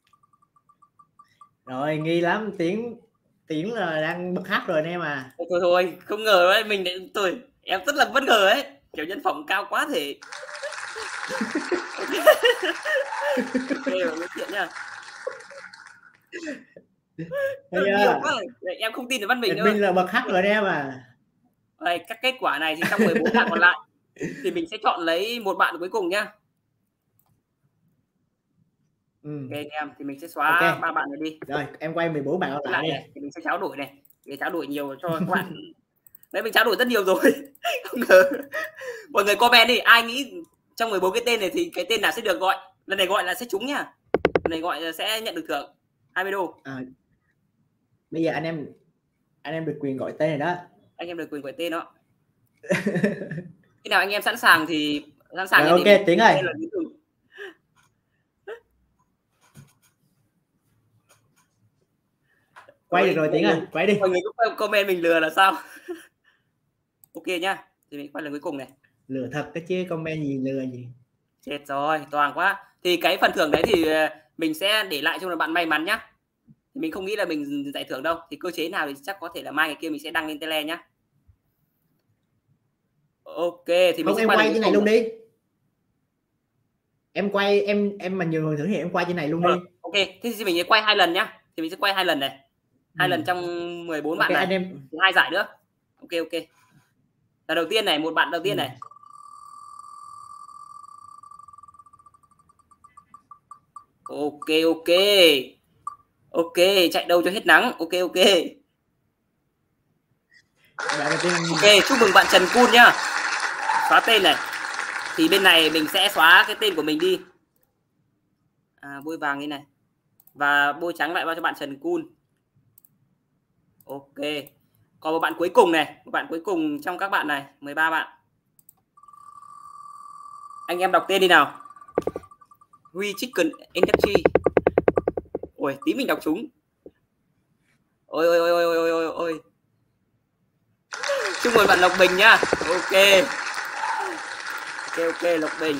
Rồi nghi lắm, Tiến Tiến là đang bật hát rồi anh em à. Thôi thôi, thôi không ngờ đấy, mình để tôi em rất là bất ngờ ấy, kiểu nhân phẩm cao quá thể. Ok, nói chuyện nha. Nhiều quá, em không tin được bắt mình nữa. Mình là bật hát rồi anh em à. Đây, các kết quả này thì trong mười bốn bạn còn lại thì mình sẽ chọn lấy một bạn cuối cùng nhá. Ừ. Ok anh em, thì mình sẽ xóa ba okay. bạn này đi. Rồi em quay mười bốn bạn còn lại này, thì mình sẽ trao đổi này, để trao đổi nhiều cho các bạn. Đấy, mình trao đổi rất nhiều rồi. Không ngờ mọi người comment đi, ai nghĩ trong mười bốn cái tên này thì cái tên nào sẽ được gọi, lần này gọi là sẽ trúng nhá, lần này gọi là sẽ nhận được thưởng hai mươi đô. À, bây giờ anh em anh em được quyền gọi tên này đó. Anh em được quyền gọi tên đó. Khi nào anh em sẵn sàng thì sẵn sàng. Rồi, ok Tiến ơi. Quay được rồi Tiến ơi, quay đi. Mọi người cũng comment mình lừa là sao? Ok nhá, thì mình quay lần cuối cùng này. Lừa thật cái chứ, comment gì lừa gì. Chết rồi, toàn quá. Thì cái phần thưởng đấy thì mình sẽ để lại cho bạn may mắn nhá. Thì mình không nghĩ là mình giải thưởng đâu. Thì cơ chế nào thì chắc có thể là mai ngày kia mình sẽ đăng lên tele nhá. Ok, thì mình không, sẽ em quay trên này luôn đấy. đi. Em quay em em mà nhiều người thử hiện em quay trên này luôn ờ, đi. Ok, thế thì mình sẽ quay hai lần nhá. Thì mình sẽ quay hai lần này. Hai ừ. lần trong mười bốn okay, bạn này. Anh em... hai giải nữa. Ok ok. Là đầu tiên này, một bạn đầu tiên ừ. này. Ok ok. Ok, chạy đâu cho hết nắng. Ok ok. Ok, chúc mừng bạn Trần Cun nhá. Xóa tên này. Thì bên này mình sẽ xóa cái tên của mình đi. À, bôi vàng như này. Và bôi trắng lại vào cho bạn Trần Cun. Ok. Còn một bạn cuối cùng này, một bạn cuối cùng trong các bạn này, mười ba bạn. Anh em đọc tên đi nào. We Chicken Energy. Ôi, tí mình đọc chúng. Ôi ôi ôi ôi ôi ôi ôi. Chúc mừng bạn Lộc Bình nhá. Ok. Ok ok Lộc Bình.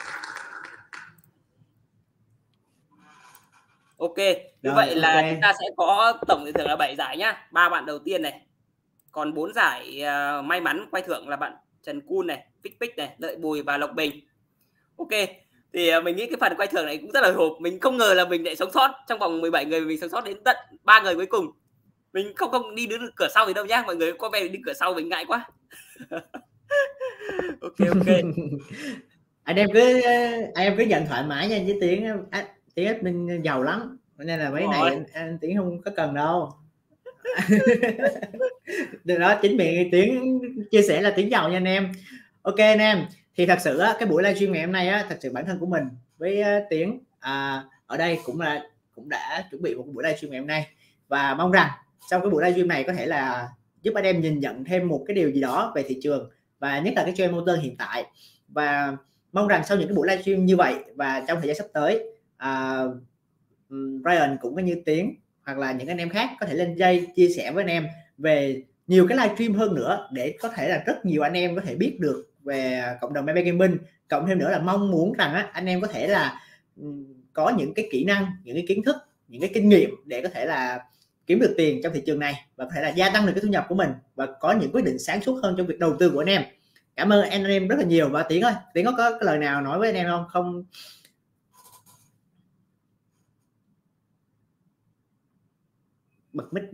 Ok, như Rồi, vậy là ok. chúng ta sẽ có tổng giải thưởng là bảy giải nhá. Ba bạn đầu tiên này. Còn bốn giải uh, may mắn quay thưởng là bạn Trần Cun này, Pic Pic này, Lợi Bùi và Lộc Bình. Ok. Thì uh, mình nghĩ cái phần quay thưởng này cũng rất là hộp. Mình không ngờ là mình lại sống sót trong vòng mười bảy người, mình sống sót đến tận ba người cuối cùng. Mình không không đi đứng cửa sau thì đâu nhá. Mọi người có vẻ đi cửa sau mình ngại quá. Ok ok. Anh em cứ anh em cứ nhận thoải mái nha, với Tiến à, Tiến admin giàu lắm nên là mấy này anh, anh Tiến không có cần đâu. Được đó, chính miệng Tiến chia sẻ là Tiến giàu nha anh em. Ok anh em, thì thật sự á, cái buổi livestream ngày hôm nay á, thật sự bản thân của mình với Tiến à, ở đây cũng là cũng đã chuẩn bị một buổi livestream ngày hôm nay, và mong rằng trong cái buổi livestream này có thể là giúp anh em nhìn nhận thêm một cái điều gì đó về thị trường, và nhất là cái trend motor hiện tại. Và mong rằng sau những cái buổi livestream như vậy và trong thời gian sắp tới, à, Ryan cũng có như Tiến hoặc là những anh em khác có thể lên dây chia sẻ với anh em về nhiều cái livestream hơn nữa, để có thể là rất nhiều anh em có thể biết được về cộng đồng Maybank Gaming. Cộng thêm nữa là mong muốn rằng á, anh em có thể là có những cái kỹ năng, những cái kiến thức, những cái kinh nghiệm để có thể là kiếm được tiền trong thị trường này, và có thể là gia tăng được cái thu nhập của mình, và có những quyết định sáng suốt hơn trong việc đầu tư của anh em. Cảm ơn anh em rất là nhiều. Và Tiến ơi, Tiến có, có cái lời nào nói với anh em không? Không bật mic.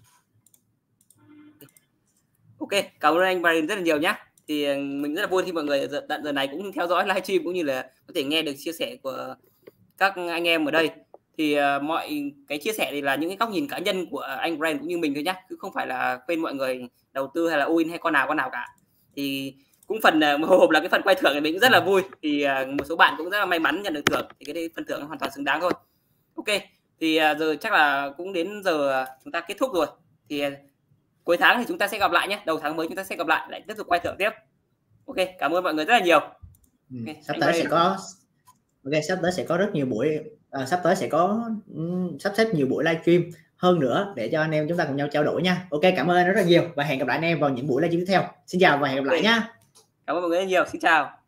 Ok, cảm ơn anh Brian rất là nhiều nhé. Thì mình rất là vui khi mọi người tận giờ này cũng theo dõi livestream cũng như là có thể nghe được chia sẻ của các anh em ở đây. Thì uh, mọi cái chia sẻ thì là những cái góc nhìn cá nhân của anh Brian cũng như mình thôi nhé, chứ không phải là khuyên mọi người đầu tư hay là all-in hay con nào con nào cả. Thì cũng phần uh, hộp là cái phần quay thưởng này mình cũng rất là vui. Thì uh, một số bạn cũng rất là may mắn nhận được thưởng, thì cái phần thưởng hoàn toàn xứng đáng thôi. Ok, thì uh, giờ chắc là cũng đến giờ chúng ta kết thúc rồi. Thì uh, cuối tháng thì chúng ta sẽ gặp lại nhé, đầu tháng mới chúng ta sẽ gặp lại, lại tiếp tục quay thưởng tiếp. Ok, cảm ơn mọi người rất là nhiều. Okay, sắp tới sẽ có ok sắp tới sẽ có rất nhiều buổi à, sắp tới sẽ có um, sắp xếp nhiều buổi livestream hơn nữa để cho anh em chúng ta cùng nhau trao đổi nha. Ok, cảm ơn rất là nhiều và hẹn gặp lại anh em vào những buổi livestream tiếp theo. Xin chào và hẹn gặp okay. lại nhá. Cảm ơn mọi người rất nhiều. Xin chào.